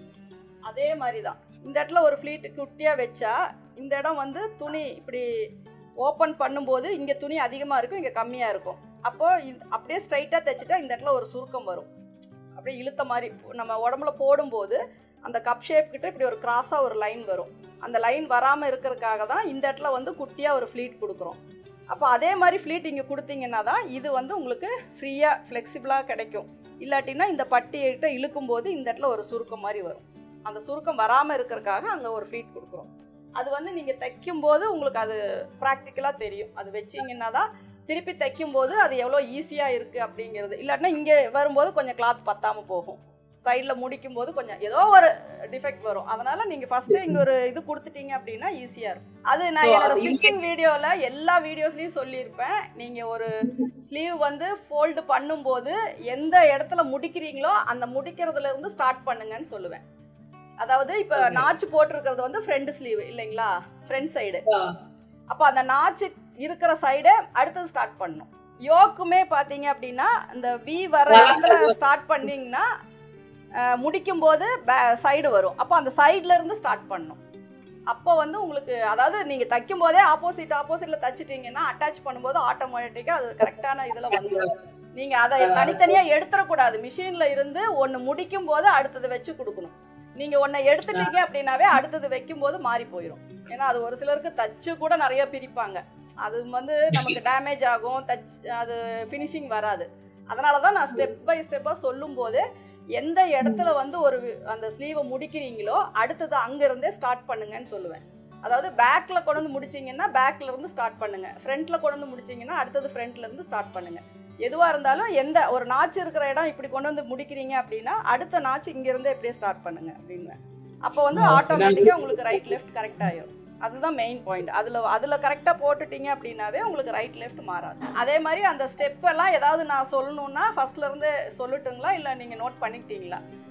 Speaker 1: அதே மாதிரி தான் இந்த இடத்துல ஒரு ஃப்ளீட் குட்டியாக வச்சா இந்த இடம் வந்து துணி இப்படி ஓப்பன் பண்ணும்போது இங்கே துணி அதிகமாக இருக்கும், இங்கே கம்மியாக இருக்கும். அப்போது அப்படியே ஸ்ட்ரைட்டாக தைச்சிட்டா இந்த இடத்துல ஒரு சுருக்கம் வரும். அப்படியே இழுத்த மாதிரி நம்ம உடம்புல போடும்போது அந்த கப் ஷேப் கிட்ட இப்படி ஒரு கிராஸாக ஒரு லைன் வரும். அந்த லைன் வராமல் இருக்கிறதுக்காக தான் இந்த இடத்துல வந்து குட்டியாக ஒரு ஃப்ளீட் கொடுக்குறோம். அப்போ அதே மாதிரி ஃப்ளீட் இங்கே கொடுத்தீங்கன்னா தான் இது வந்து உங்களுக்கு ஃப்ரீயாக ஃப்ளெக்சிபிளாக கிடைக்கும். இல்லாட்டினா இந்த பட்டியிட்ட இழுக்கும்போது இந்த இடத்துல ஒரு சுருக்கம் மாதிரி வரும். அந்த சுருக்கம் வராமல் இருக்கிறதுக்காக அங்கே ஒரு ஃப்ளீட் கொடுக்குறோம். அது வந்து நீங்கள் தைக்கும்போது உங்களுக்கு அது ப்ராக்டிக்கலாக தெரியும். அது வச்சிங்கன்னா தான் திருப்பி தைக்கும்போது அது எவ்வளோ ஈஸியாக இருக்குது அப்படிங்கிறது. இல்லாட்டினா இங்கே வரும்போது கொஞ்சம் கிளாத் பத்தாமல் போகும், சைடில் முடிக்கும்போது கொஞ்சம் ஏதோ ஒரு டிஃபெக்ட் வரும். அதனால் நீங்கள் ஃபஸ்ட்டு இங்கே ஒரு இது கொடுத்துட்டீங்க அப்படின்னா ஈஸியாக இருக்கும். அது நான் என்னோட ஸ்டிச்சிங் வீடியோவில் எல்லா வீடியோஸ்லையும் சொல்லியிருப்பேன். நீங்கள் ஒரு ஸ்லீவ் வந்து ஃபோல்டு பண்ணும்போது எந்த இடத்துல முடிக்கிறீங்களோ அந்த முடிக்கிறதுலேருந்து ஸ்டார்ட் பண்ணுங்கன்னு சொல்லுவேன். அதாவது இப்போ நாச்சு போட்டிருக்கிறது வந்து ஃப்ரண்ட் ஸ்லீவ் இல்லைங்களா, ஃப்ரண்ட் சைடு. அப்போ அந்த நாச்சு இருக்கிற சைடை அடுத்தது ஸ்டார்ட் பண்ணணும். யோக்குமே பார்த்தீங்க அப்படின்னா இந்த வி வர இடத்துல ஸ்டார்ட் பண்ணிங்கன்னா முடிக்கும்போது சைடு வரும். அப்போ அந்த சைடில் இருந்து ஸ்டார்ட் பண்ணணும். அப்போ வந்து உங்களுக்கு அதாவது நீங்கள் தைக்கும் போதே ஆப்போசிட்டில் தைச்சிட்டிங்கன்னா அட்டாச் பண்ணும்போது ஆட்டோமேட்டிக்காக அது கரெக்டான இதில் வந்துடும். நீங்கள் அதை தனித்தனியாக எடுத்துடக்கூடாது. மிஷினில் இருந்து ஒன்று முடிக்கும் போது அடுத்தது வச்சு கொடுக்கணும். நீங்கள் ஒன்றை எடுத்துட்டீங்க அப்படின்னாவே அடுத்தது வைக்கும்போது மாறி போயிடும். ஏன்னா அது ஒரு சிலருக்கு தச்சு கூட நிறைய பிரிப்பாங்க, அது வந்து நமக்கு டேமேஜ் ஆகும், அது ஃபினிஷிங் வராது. அதனால தான் நான் ஸ்டெப் பை ஸ்டெப்பாக சொல்லும் போது எந்த இடத்துல வந்து அந்த ஸ்லீவை முடிக்கிறீங்களோ அடுத்தது அங்கேருந்தே ஸ்டார்ட் பண்ணுங்கன்னு சொல்லுவேன். அதாவது பேக்கில் கொண்டு வந்து முடிச்சிங்கன்னா பேக்கில் இருந்து ஸ்டார்ட் பண்ணுங்கள், ஃப்ரண்ட்டில் கொண்டு வந்து முடிச்சிங்கன்னா அடுத்தது ஃப்ரண்ட்லேருந்து ஸ்டார்ட் பண்ணுங்கள். எதுவாக இருந்தாலும் எந்த ஒரு நாச்சு இருக்கிற இடம் இப்படி கொண்டு வந்து முடிக்கிறீங்க அப்படின்னா அடுத்த நாச்சு இங்கேருந்து எப்படியே ஸ்டார்ட் பண்ணுங்கள் அப்படின்னு. அப்போ வந்து ஆட்டோமேட்டிக்காக உங்களுக்கு ரைட் லெஃப்ட் கரெக்ட் ஆகிடும். அதுதான் மெயின் பாயிண்ட். அதில் கரெக்டாக போட்டுட்டீங்க அப்படின்னாவே உங்களுக்கு ரைட் லெஃப்ட் மாறாது. அதே மாதிரி அந்த ஸ்டெப்பெல்லாம் ஏதாவது நான் சொல்லணுன்னா ஃபஸ்ட்லேருந்து சொல்லட்டுங்களா இல்லை நீங்கள் நோட் பண்ணிக்கிட்டீங்களா?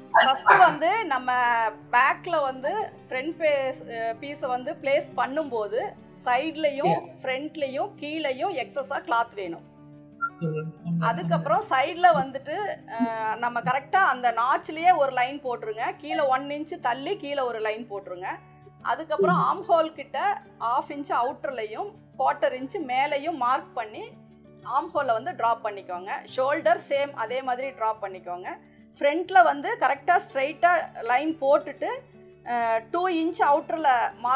Speaker 1: ஃபர்ஸ்ட் வந்து நம்ம பேக்ல வந்து ஃப்ரண்ட் பீஸை வந்து பிளேஸ் பண்ணும்போது சைட்லயும் ஃப்ரண்ட்லயும் கீழேயும் எக்ஸஸா கிளாத் வேணும். அதுக்கப்புறம் சைட்ல வந்துட்டு நம்ம கரெக்டா அந்த நாச்லயே ஒரு லைன் போட்டுருங்க. கீழே 1 இன்ச் தள்ளி கீழே ஒரு லைன் போட்டுருங்க. அதுக்கப்புறம் ஆர்ம் ஹோல் கிட்ட 1/2 இன்ச் அவுட்டர்லையும் 1/4 இன்ச் மேலையும் மார்க் பண்ணி ஆர்ம் ஹோலை வந்து ட்ராப் பண்ணிக்கோங்க. ஷோல்டர் சேம் அதே மாதிரி ட்ராப் பண்ணிக்கோங்க. ஃப்ரண்ட்ல வந்து கரெக்டாக ஸ்ட்ரைட்டாக லைன் போட்டுட்டு 2 இன்ச் அவுட்டரில்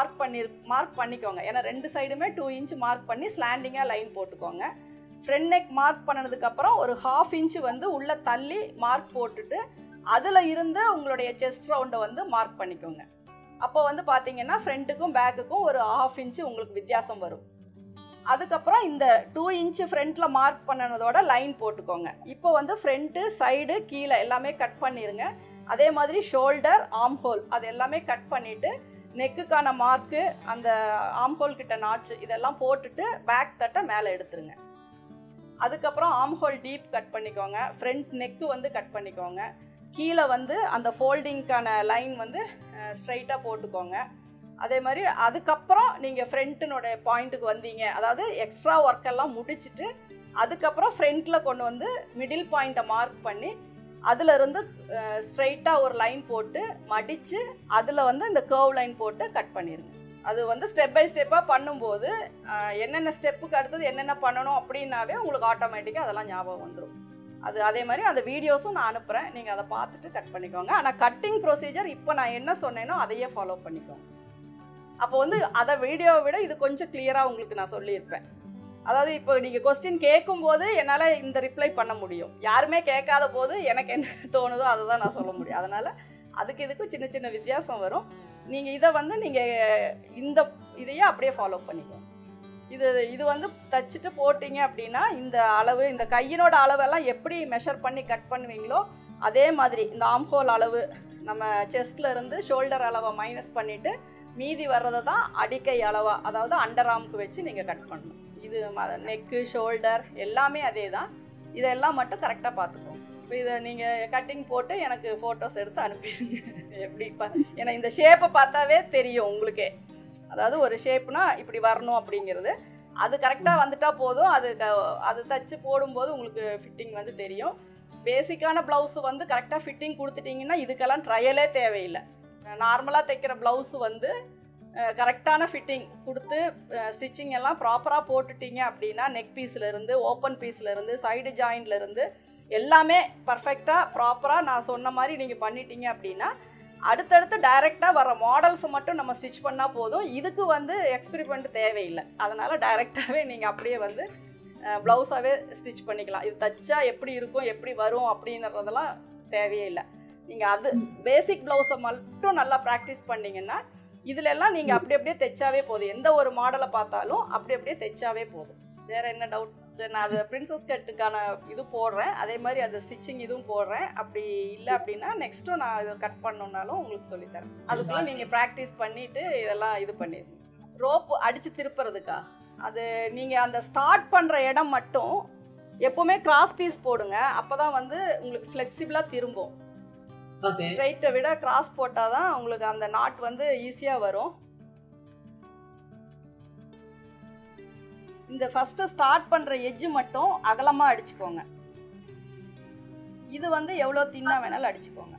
Speaker 1: மார்க் பண்ணிக்கோங்க. ஏன்னா 2 சைடுமே 2 இன்ச் மார்க் பண்ணி ஸ்லாண்டிங்காக லைன் போட்டுக்கோங்க. ஃப்ரண்ட் நெக் மார்க் பண்ணதுக்கப்புறம் ஒரு 1/2 இன்ச் வந்து உள்ளே தள்ளி மார்க் போட்டுட்டு அதில் இருந்து உங்களுடைய செஸ்ட் ரவுண்டை வந்து மார்க் பண்ணிக்கோங்க. அப்போ வந்து பார்த்தீங்கன்னா ஃப்ரண்ட்டுக்கும் பேக்குக்கும் ஒரு 1/2 இன்ச் உங்களுக்கு வித்தியாசம் வரும். அதுக்கப்புறம் இந்த 2 இன்ச் ஃப்ரண்ட்டில் மார்க் பண்ணனதோட லைன் போட்டுக்கோங்க. இப்போ வந்து ஃப்ரண்ட்டு சைடு கீழே எல்லாமே கட் பண்ணிடுங்க. அதே மாதிரி ஷோல்டர் ஆர்ம் ஹோல் அது எல்லாமே கட் பண்ணிவிட்டு நெக்குக்கான மார்க்கு அந்த ஆர்ம் ஹோல் கிட்ட நாச்சு இதெல்லாம் போட்டுட்டு பேக் தட்டை மேலே எடுத்துருங்க. அதுக்கப்புறம் ஆர்ம் ஹோல் டீப் கட் பண்ணிக்கோங்க. ஃப்ரண்ட் நெக்கு வந்து கட் பண்ணிக்கோங்க. கீழே வந்து அந்த ஃபோல்டிங்க்கான லைன் வந்து ஸ்ட்ரைட்டாக போட்டுக்கோங்க. அதே மாதிரி அதுக்கப்புறம் நீங்கள் ஃப்ரண்ட்டினோட பாயிண்ட்டுக்கு வந்தீங்க, அதாவது எக்ஸ்ட்ரா ஒர்க்கெல்லாம் முடிச்சுட்டு அதுக்கப்புறம் ஃப்ரண்ட்டில் கொண்டு வந்து மிடில் பாயிண்ட்டை மார்க் பண்ணி அதிலிருந்து ஸ்ட்ரைட்டாக ஒரு லைன் போட்டு மடித்து அதில் வந்து இந்த கர்வ் லைன் போட்டு கட் பண்ணிடுங்க. அது வந்து ஸ்டெப் பை ஸ்டெப்பாக பண்ணும்போது என்னென்ன ஸ்டெப்புக்கு அடுத்தது என்னென்ன பண்ணணும் அப்படின்னாவே உங்களுக்கு ஆட்டோமேட்டிக்காக அதெல்லாம் ஞாபகம் வந்துடும். அது அதே மாதிரி அந்த வீடியோஸும் நான் அனுப்புகிறேன், நீங்கள் அதை பார்த்துட்டு கட் பண்ணிக்கோங்க. ஆனால் கட்டிங் ப்ரொசீஜர் இப்போ நான் என்ன சொன்னேனோ அதையே ஃபாலோ பண்ணிக்கோங்க. அப்போ வந்து அதை வீடியோவை விட இது கொஞ்சம் கிளியராக உங்களுக்கு நான் சொல்லியிருப்பேன். அதாவது இப்போ நீங்கள் கொஸ்டின் கேட்கும்போது என்னால் இந்த ரிப்ளை பண்ண முடியும். யாருமே கேட்காத போது எனக்கு என்ன தோணுதோ அதை தான் நான் சொல்ல முடியும். அதனால் அதுக்கு இதுக்கும் சின்ன சின்ன வித்தியாசம் வரும். நீங்கள் இதை வந்து நீங்கள் இதையே அப்படியே ஃபாலோ பண்ணிக்கோங்க. இது வந்து தச்சுட்டு போட்டிங்க அப்படின்னா இந்த அளவு இந்த கையினோட அளவெல்லாம் எப்படி மெஷர் பண்ணி கட் பண்ணுவீங்களோ அதே மாதிரி இந்த ஆர்ம் ஹோல் அளவு நம்ம செஸ்ட்டில் இருந்து ஷோல்டர் அளவை மைனஸ் பண்ணிவிட்டு மீதி வர்றதை தான் அடிக்கை அளவாக, அதாவது அண்டர் ஆர்முக்கு வச்சு நீங்கள் கட் பண்ணணும். இது நெக்கு ஷோல்டர் எல்லாமே அதே தான். இதெல்லாம் மட்டும் கரெக்டாக பார்த்துக்கோங்க. இப்போ இதை நீங்கள் கட்டிங் போட்டு எனக்கு ஃபோட்டோஸ் எடுத்து அனுப்பிடுங்க. எப்படி ஏன்னா இந்த ஷேப்பை பார்த்தாவே தெரியும் உங்களுக்கே. அதாவது ஒரு ஷேப்னா இப்படி வரணும் அப்படிங்கிறது அது கரெக்டாக வந்துட்டால் போதும். அது தச்சு போடும்போது உங்களுக்கு ஃபிட்டிங் வந்து தெரியும். பேசிக்கான ப்ளவுஸு வந்து கரெக்டாக ஃபிட்டிங் கொடுத்துட்டிங்கன்னா இதுக்கெல்லாம் ட்ரையலே தேவையில்லை. நார்மலாக தைக்கிற ப்ளவுஸு வந்து கரெக்டான ஃபிட்டிங் கொடுத்து ஸ்டிச்சிங் எல்லாம் ப்ராப்பராக போட்டுட்டிங்க அப்படின்னா நெக் பீஸ்லேருந்து ஓப்பன் பீஸ்லேருந்து சைடு ஜாயின்ட்லேருந்து எல்லாமே பர்ஃபெக்டாக ப்ராப்பராக நான் சொன்ன மாதிரி நீங்கள் பண்ணிட்டீங்க அப்படின்னா அடுத்தடுத்து டைரெக்டாக வர மாடல்ஸை மட்டும் நம்ம ஸ்டிச் பண்ணால் போதும். இதுக்கு வந்து எக்ஸ்பெரிமெண்ட் தேவையில்லை. அதனால் டைரெக்டாகவே நீங்கள் அப்படியே வந்து ப்ளவுஸாகவே ஸ்டிச் பண்ணிக்கலாம். இது தச்சா எப்படி இருக்கும் எப்படி வரும் அப்படின்றதெல்லாம் தேவையே இல்லை. நீங்கள் அது பேசிக் ப்ளவுஸை மட்டும் நல்லா ப்ராக்டிஸ் பண்ணிங்கன்னா இதிலெல்லாம் நீங்கள் அப்படி அப்படியே தைச்சாவே போதும். எந்த ஒரு மாடலை பார்த்தாலும் அப்படி அப்படியே தைச்சாவே போதும். வேறு என்ன டவுட்? சரி, நான் அது பிரின்சஸ் கட்டுக்கான இது போடுறேன், அதே மாதிரி அது ஸ்டிச்சிங் இதுவும் போடுறேன். அப்படி இல்லை அப்படின்னா நெக்ஸ்ட்டும் நான் இதை கட் பண்ணணுன்னாலும் உங்களுக்கு சொல்லித்தரேன். அதுக்குள்ளே நீங்கள் ப்ராக்டிஸ் பண்ணிவிட்டு இதெல்லாம் இது பண்ணிடுங்க. ரோப் அடித்து திருப்புறதுக்கா அது நீங்கள் அந்த ஸ்டார்ட் பண்ணுற இடம் மட்டும் எப்போவுமே கிராஸ் பீஸ் போடுங்க. அப்போ தான் வந்து உங்களுக்கு ஃப்ளெக்சிபிளாக திரும்பும். ஸ்ட்ரைட்டை விட கிராஸ் போட்டால் தான் உங்களுக்கு அந்த நாட் வந்து ஈஸியாக வரும். இந்த ஃபஸ்ட்டு ஸ்டார்ட் பண்ணுற எட்ஜு மட்டும் அகலமாக அடிச்சுக்கோங்க. இது வந்து எவ்வளோ தின்னா வேணாலும் அடிச்சுக்கோங்க.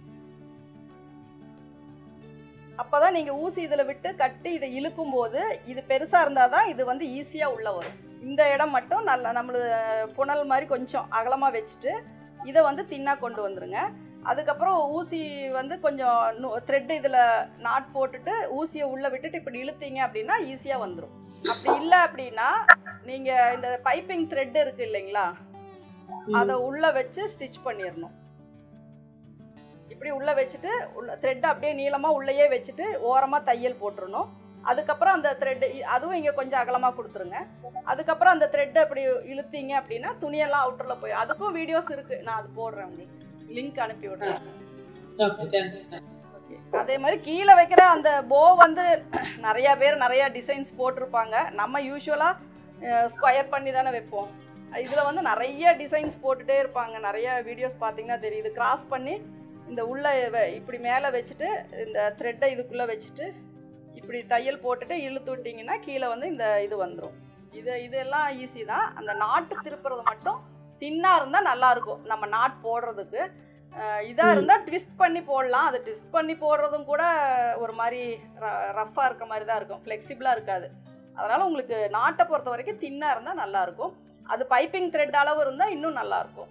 Speaker 1: அப்போ தான் நீங்கள் ஊசி இதில் விட்டு கட்டி இதை இழுக்கும் போது இது பெருசாக இருந்தால் தான் இது வந்து ஈஸியாக உள்ளே வரும். இந்த இடம் மட்டும் நல்லா நம்மளுக்கு புனல் மாதிரி கொஞ்சம் அகலமாக வச்சுட்டு இதை வந்து தின்னாக கொண்டு வந்துடுங்க. அதுக்கப்புறம் ஊசி வந்து கொஞ்சம் த்ரெட்டு இதில் நாட் போட்டுட்டு ஊசியை உள்ளே விட்டுட்டு இப்படி இழுத்தீங்க அப்படின்னா ஈஸியாக வந்துடும். அப்படி இல்லை அப்படின்னா நீங்கள் இந்த பைப்பிங் த்ரெட் இருக்குது இல்லைங்களா, அதை உள்ளே வச்சு ஸ்டிச் பண்ணிடணும். இப்படி உள்ளே வச்சுட்டு த்ரெட்டை அப்படியே நீளமாக உள்ளேயே வச்சுட்டு ஓரமாக தையல் போட்டுருணும். அதுக்கப்புறம் அந்த த்ரெட்டு அதுவும் இங்கே கொஞ்சம் அகலமாக கொடுத்துருங்க. அதுக்கப்புறம் அந்த த்ரெட்டை அப்படி இழுத்தீங்க அப்படின்னா துணியெல்லாம் அவுட்டரில் போய் அதுக்கும் வீடியோஸ் இருக்குது, நான் அது போடுறேன், உங்களுக்கு லிங்க் அனுப்பி விடுறேன். அதே மாதிரி கீழே வைக்கிற அந்த போ வந்து நிறையா பேர் நிறையா டிசைன்ஸ் போட்டிருப்பாங்க. நம்ம யூஸ்வலாக ஸ்கொயர் பண்ணி தானே வைப்போம். இதில் வந்து நிறைய டிசைன்ஸ் போட்டுகிட்டே இருப்பாங்க. நிறைய வீடியோஸ் பார்த்தீங்கன்னா தெரியுது. கிராஸ் பண்ணி இந்த உள்ள இப்படி மேலே வச்சுட்டு இந்த த்ரெட்டை இதுக்குள்ளே வச்சுட்டு இப்படி தையல் போட்டுட்டு இழுத்து விட்டிங்கன்னா கீழே வந்து இந்த இது வந்துடும். இதெல்லாம் ஈஸி தான். அந்த நாட்டு திருப்புறது மட்டும் தின்னாக இருந்தால் நல்லாயிருக்கும் நம்ம நாட் போடுறதுக்கு. இதாக இருந்தால் ட்விஸ்ட் பண்ணி போடலாம். அது ட்விஸ்ட் பண்ணி போடுறதும் கூட ஒரு மாதிரி ரஃப்பாக இருக்க மாதிரி தான் இருக்கும், ஃப்ளெக்சிபிளாக இருக்காது. அதனால் உங்களுக்கு நாட்டை பொறுத்த வரைக்கும் தின்னாக இருந்தால் நல்லாயிருக்கும். அது பைப்பிங் த்ரெட் அளவு இருந்தால் இன்னும் நல்லாயிருக்கும்.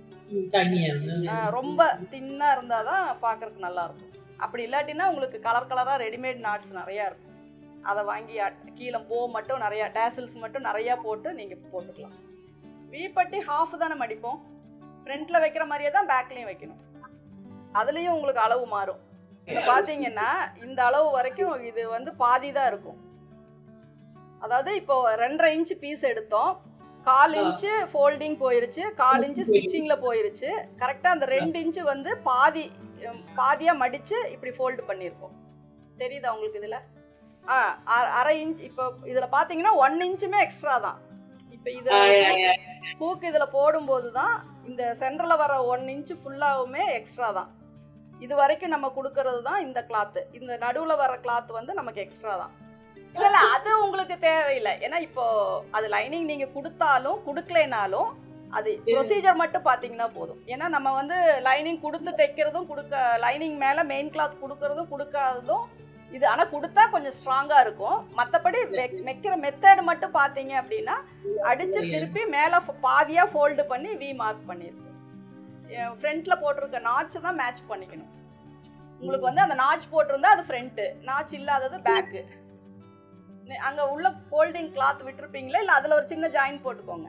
Speaker 1: ரொம்ப தின்னாக இருந்தால் தான் பார்க்குறதுக்கு நல்லாயிருக்கும். அப்படி இல்லாட்டினா உங்களுக்கு கலர் கலராக ரெடிமேட் நாட்ஸ் நிறையா இருக்கும். அதை வாங்கி கீழே போ மட்டும் நிறையா டேசில்ஸ் மட்டும் நிறையா போட்டு நீங்கள் போட்டுக்கலாம். வீப்பட்டி ஹாஃப் தானே மடிப்போம். ஃப்ரண்ட்டில் வைக்கிற மாதிரியே தான் பேக்லேயும் வைக்கணும். அதுலேயும் உங்களுக்கு அளவு மாறும். இப்போ பார்த்தீங்கன்னா இந்த அளவு வரைக்கும் இது வந்து பாதி தான் இருக்கும். அதாவது இப்போ 2.5 இன்ச்சு பீஸ் எடுத்தோம், 1/4 இன்ச்சு ஃபோல்டிங் போயிருச்சு, 1/4 இன்ச்சு ஸ்டிச்சிங்கில் போயிருச்சு. கரெக்டாக அந்த 2 இன்ச்சு வந்து பாதியாக மடித்து இப்படி ஃபோல்டு பண்ணியிருக்கோம். தெரியுதா உங்களுக்கு இதில்? 1/2 இன்ச். இப்போ இதில் பார்த்தீங்கன்னா 1 இன்ச்சுமே எக்ஸ்ட்ரா தான். இப்போ இதில் பூக்கு இதில் போடும்போது தான் இந்த சென்டரில் வர 1 இன்ச்சு ஃபுல்லாகவுமே எக்ஸ்ட்ரா தான். இது வரைக்கும் நம்ம கொடுக்கறது தான் இந்த கிளாத்து. இந்த நடுவில் வர கிளாத் வந்து நமக்கு எக்ஸ்ட்ரா தான். இல்லை அது உங்களுக்கு தேவையில்லை. ஏன்னா இப்போ அது லைனிங் நீங்கள் கொடுத்தாலும் கொடுக்கலைனாலும் அது ப்ரொசீஜர் மட்டும் பார்த்தீங்கன்னா போதும். ஏன்னா நம்ம வந்து லைனிங் கொடுத்து தைக்கிறதும் லைனிங் மேலே மெயின் கிளாத் கொடுக்கறதும் கொடுக்காததும் இது. ஆனால் கொடுத்தா கொஞ்சம் ஸ்ட்ராங்காக இருக்கும். மற்றபடி வைக்கிற மெத்தட் மட்டும் பார்த்தீங்க அப்படின்னா அடித்து திருப்பி மேலே பாதியாக ஃபோல்டு பண்ணி வி மார்க் பண்ணியிருக்கோம். ஃப்ரண்ட்டில் போட்டிருக்க நாட்ச் தான் மேட்ச் பண்ணிக்கணும். உங்களுக்கு வந்து அந்த நாட்ச் போட்டிருந்தா அது ஃப்ரண்ட்டு, நாட்ச் இல்லாதது பேக்கு. அங்கே உள்ள ஃபோல்டிங் கிளாத் விட்டுருப்பீங்களா, இல்லை அதில் ஒரு சின்ன ஜாயின் போட்டுக்கோங்க.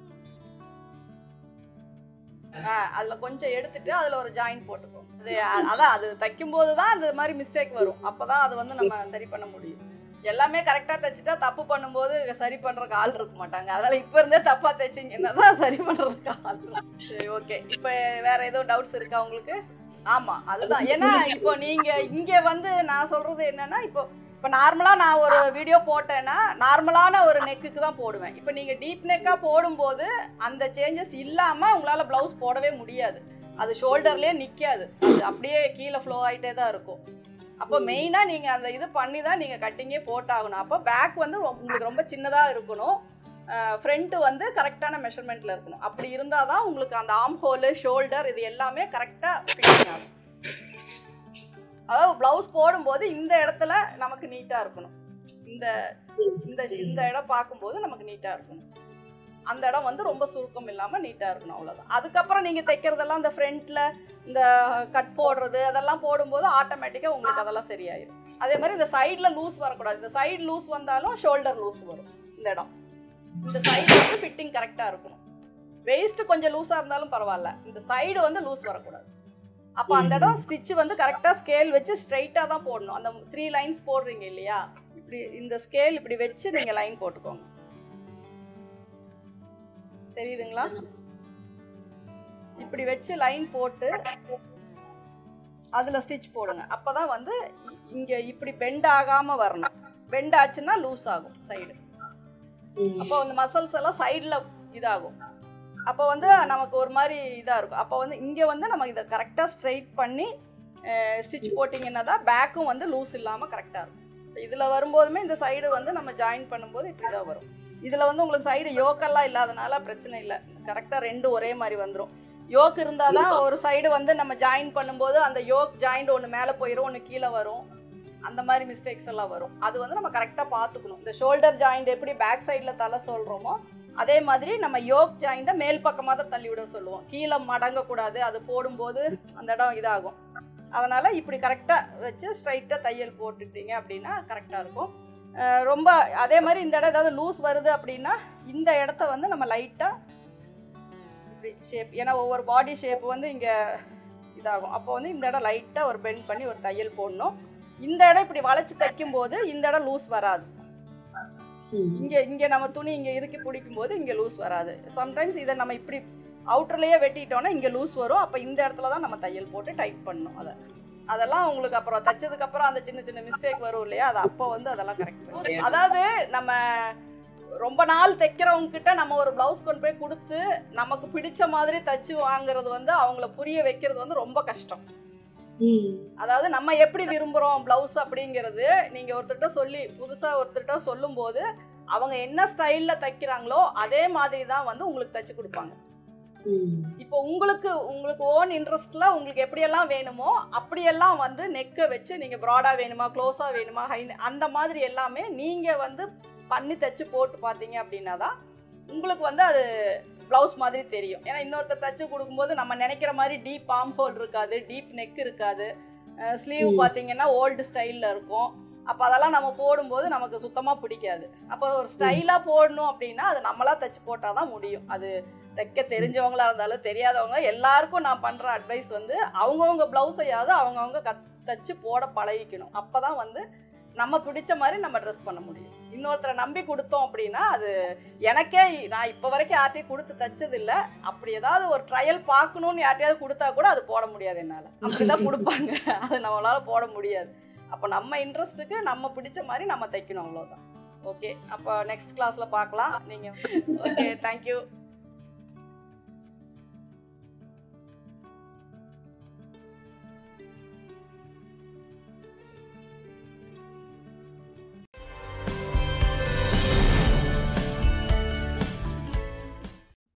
Speaker 1: அதில் கொஞ்சம் எடுத்துட்டு அதில் ஒரு ஜாயின் போட்டுக்கோங்க. அதான் அது தைக்கும்போது தான் அந்த மாதிரி மிஸ்டேக் வரும். அப்போ தான் அது வந்து நம்ம சரி பண்ண முடியும். எல்லாமே கரெக்டாக தைச்சிட்டா தப்பு பண்ணும்போது சரி பண்ணுறதுக்கு ஆள் இருக்க மாட்டாங்க. அதனால் இப்போ இருந்தே தப்பாக தைச்சிங்கன்னா தான் சரி பண்ணுறதுக்கு ஆள் இருக்கும். சரி, ஓகே. இப்போ வேறு எதுவும் டவுட்ஸ் இருக்கா உங்களுக்கு? ஆமாம், அதுதான். ஏன்னா இப்போ நீங்கள் இங்கே வந்து நான் சொல்கிறது என்னென்னா, இப்போ நார்மலாக நான் ஒரு வீடியோ போட்டேன்னா நார்மலான ஒரு நெக்குக்கு தான் போடுவேன். இப்போ நீங்கள் டீப் நெக்காக போடும்போது அந்த சேஞ்சஸ் இல்லாமல் உங்களால் ப்ளவுஸ் போடவே முடியாது. அது ஷோல்டர்லேயே நிற்காது, அது அப்படியே கீழே ஃப்ளோ ஆகிட்டே தான் இருக்கும். அப்போ மெயினாக நீங்கள் அந்த இது பண்ணி தான் நீங்கள் கட்டிங்கே போட்டாகணும். அப்போ பேக் வந்து உங்களுக்கு ரொம்ப சின்னதாக இருக்கணும், ஃப்ரண்ட்டு வந்து கரெக்டான மெஷர்மெண்ட்டில் இருக்கணும். அப்படி இருந்தால் தான் உங்களுக்கு அந்த ஆர்ம் ஹோலு, ஷோல்டர் இது எல்லாமே கரெக்டாக ஃபிட்டிங் ஆகும். அதாவது ப்ளவுஸ் போடும்போது இந்த இடத்துல நமக்கு நீட்டாக இருக்கணும். இந்த இடம் பார்க்கும்போது நமக்கு நீட்டாக இருக்கணும். அந்த இடம் வந்து ரொம்ப சுருக்கம் இல்லாமல் நீட்டாக இருக்கணும், அவ்வளோதான். அதுக்கப்புறம் நீங்கள் தைக்கிறதெல்லாம் இந்த ஃப்ரண்ட்டில் இந்த கட் போடுறது அதெல்லாம் போடும்போது ஆட்டோமேட்டிக்காக உங்களுக்கு அதெல்லாம் சரியாயிடும். அதே மாதிரி இந்த சைடில் லூஸ் வரக்கூடாது. இந்த சைடு லூஸ் வந்தாலும் ஷோல்டர் லூஸ் வரும். இந்த இடம் இந்த சைடு வந்து ஃபிட்டிங் கரெக்டாக இருக்கணும். வெயிஸ்ட்டு கொஞ்சம் லூஸாக இருந்தாலும் பரவாயில்ல, இந்த சைடு வந்து லூஸ் வரக்கூடாது. அப்போ அந்த இடம் ஸ்டிச்சு வந்து கரெக்டாக ஸ்கேல் வச்சு ஸ்ட்ரைட்டாக தான் போடணும். அந்த 3 லைன்ஸ் போடுறீங்க இல்லையா, இப்படி இந்த ஸ்கேல் இப்படி வச்சு நீங்கள் லைன் போட்டுக்கோங்க. தெரியுதுங்களா? இப்படி வச்சு லைன் போட்டு அதில் ஸ்டிச் போடுங்க. அப்போ தான் வந்து இங்கே இப்படி பெண்ட் ஆகாமல் வரணும். பெண்ட் ஆச்சுன்னா லூஸ் ஆகும் சைடு. அப்போ அந்த மசில்ஸ் எல்லாம் சைடில் இதாகும். அப்போ வந்து நமக்கு ஒரு மாதிரி இதாக இருக்கும். அப்போ வந்து இங்கே வந்து நம்ம இதை கரெக்டாக ஸ்ட்ரைட் பண்ணி ஸ்டிச் போட்டிங்கன்னா தான் பேக்கும் வந்து லூஸ் இல்லாமல் கரெக்டாக இருக்கும். இதில் வரும்போதுமே இந்த சைடு வந்து நம்ம ஜாயின் பண்ணும்போது இப்படி தான் வரும். இதில் வந்து உங்களுக்கு சைடு யோக்கெல்லாம் இல்லாதனால பிரச்சனை இல்லை, கரெக்டாக 2 ஒரே மாதிரி வந்துடும். யோக் இருந்தால் தான் ஒரு சைடு வந்து நம்ம ஜாயின் பண்ணும்போது அந்த யோக் ஜாயிண்ட் ஒன்று மேலே போயிடும், ஒன்று கீழே வரும். அந்த மாதிரி மிஸ்டேக்ஸ் எல்லாம் வரும். அது வந்து நம்ம கரெக்டாக பார்த்துக்கணும். இந்த ஷோல்டர் ஜாயிண்ட் எப்படி பேக் சைடில் தலை சொல்கிறோமோ அதே மாதிரி நம்ம யோக் ஜாயிண்ட்டை மேல் பக்கமாக தான் தள்ளி விட சொல்லுவோம். கீழே மடங்கக்கூடாது, அது போடும்போது அந்த இடம் இதாகும். அதனால் இப்படி கரெக்டாக வச்சு ஸ்ட்ரைட்டாக தையல் போட்டுட்டீங்க அப்படின்னா கரெக்டாக இருக்கும். ரொம்ப அதே மாதிரி இந்த இடம் ஏதாவது லூஸ் வருது அப்படின்னா இந்த இடத்த வந்து நம்ம லைட்டாக இப்படி ஷேப், ஏன்னா ஒவ்வொரு பாடி ஷேப் வந்து இங்கே இதாகும். அப்போ வந்து இந்த இடம் லைட்டாக ஒரு பெண்ட் பண்ணி ஒரு தையல் போடணும். இந்த இடம் இப்படி வளைச்சி தைக்கும்போது இந்த இடம் லூஸ் வராது. இங்கே நம்ம துணி இங்கே இறுக்கி பிடிக்கும் போது இங்கே லூஸ் வராது. சம்டைம்ஸ் இதை நம்ம இப்படி அவுட்டர்லேயே வெட்டிட்டோன்னா இங்கே லூஸ் வரும். அப்போ இந்த இடத்துல தான் நம்ம தையல் போட்டு டைட் பண்ணணும். அதெல்லாம் உங்களுக்கு அப்புறம் தைச்சதுக்கப்புறம் அந்த சின்ன சின்ன மிஸ்டேக் வரும் இல்லையா, அது அப்போ வந்து அதெல்லாம் கரெக்ட் பண்ணும். அதாவது நம்ம ரொம்ப நாள் தைக்கிறவங்க கிட்ட நம்ம ஒரு ப்ளவுஸ் கொண்டு போய் கொடுத்து நமக்கு பிடிச்ச மாதிரி தைச்சு வாங்குறது வந்து அவங்கள புரிய வைக்கிறது வந்து ரொம்ப கஷ்டம். அதாவது நம்ம எப்படி விரும்புகிறோம் ப்ளவுஸ் அப்படிங்கிறது நீங்கள் ஒருத்தர்கிட்ட சொல்லி புதுசாக ஒருத்தர்கிட்ட சொல்லும்போது அவங்க என்ன ஸ்டைலில் தைக்கிறாங்களோ அதே மாதிரி தான் வந்து உங்களுக்கு தைச்சு கொடுப்பாங்க. இப்போ உங்களுக்கு ஓன் இன்ட்ரெஸ்ட்ல உங்களுக்கு எப்படியெல்லாம் வேணுமோ அப்படியெல்லாம் வந்து நெக்கை வச்சு நீங்கள் ப்ராடாக வேணுமா க்ளோஸாக வேணுமா அந்த மாதிரி எல்லாமே நீங்கள் வந்து பண்ணி தைச்சு போட்டு பார்த்தீங்க அப்படின்னா தான் உங்களுக்கு வந்து அது ப்ளவுஸ் மாதிரி தெரியும். ஏன்னா இன்னொருத்தர் தைச்சு கொடுக்கும்போது நம்ம நினைக்கிற மாதிரி டீப் ஆர்ம் ஹோல் இருக்காது, டீப் நெக் இருக்காது, ஸ்லீவ் பார்த்தீங்கன்னா ஓல்டு ஸ்டைலில் இருக்கும். அப்போ அதெல்லாம் நம்ம போடும்போது நமக்கு சுத்தமாக பிடிக்காது. அப்போ ஒரு ஸ்டைலாக போடணும் அப்படின்னா அது நம்மளாக தைச்சு போட்டால் தான் முடியும். அது தைக்க தெரிஞ்சவங்களா இருந்தாலும் தெரியாதவங்க எல்லாருக்கும் நான் பண்ணுற அட்வைஸ் வந்து அவங்கவுங்க ப்ளவுஸையாவது அவங்கவுங்க தைச்சு போட பழகிக்கணும். அப்போ தான் வந்து நம்ம பிடிச்ச மாதிரி நம்ம ட்ரெஸ் பண்ண முடியும். இன்னொருத்தரை நம்பி கொடுத்தோம் அப்படின்னா அது எனக்கே நான் இப்போ வரைக்கும் யார்ட்டையும் கொடுத்து தைச்சதில்லை. அப்படி ஏதாவது ஒரு ட்ரையல் பார்க்கணுன்னு யார்ட்டையாவது கொடுத்தா கூட அது போட முடியாது என்னால். அப்படி தான் கொடுப்பாங்க, அது நம்மளால் போட முடியாது. அப்போ நம்ம இன்ட்ரெஸ்ட்டுக்கு நம்ம பிடிச்ச மாதிரி நம்ம தைக்கணும், அவ்வளோதான். ஓகே, அப்போ நெக்ஸ்ட் கிளாஸில் பார்க்கலாம் நீங்கள். Okay, thank you.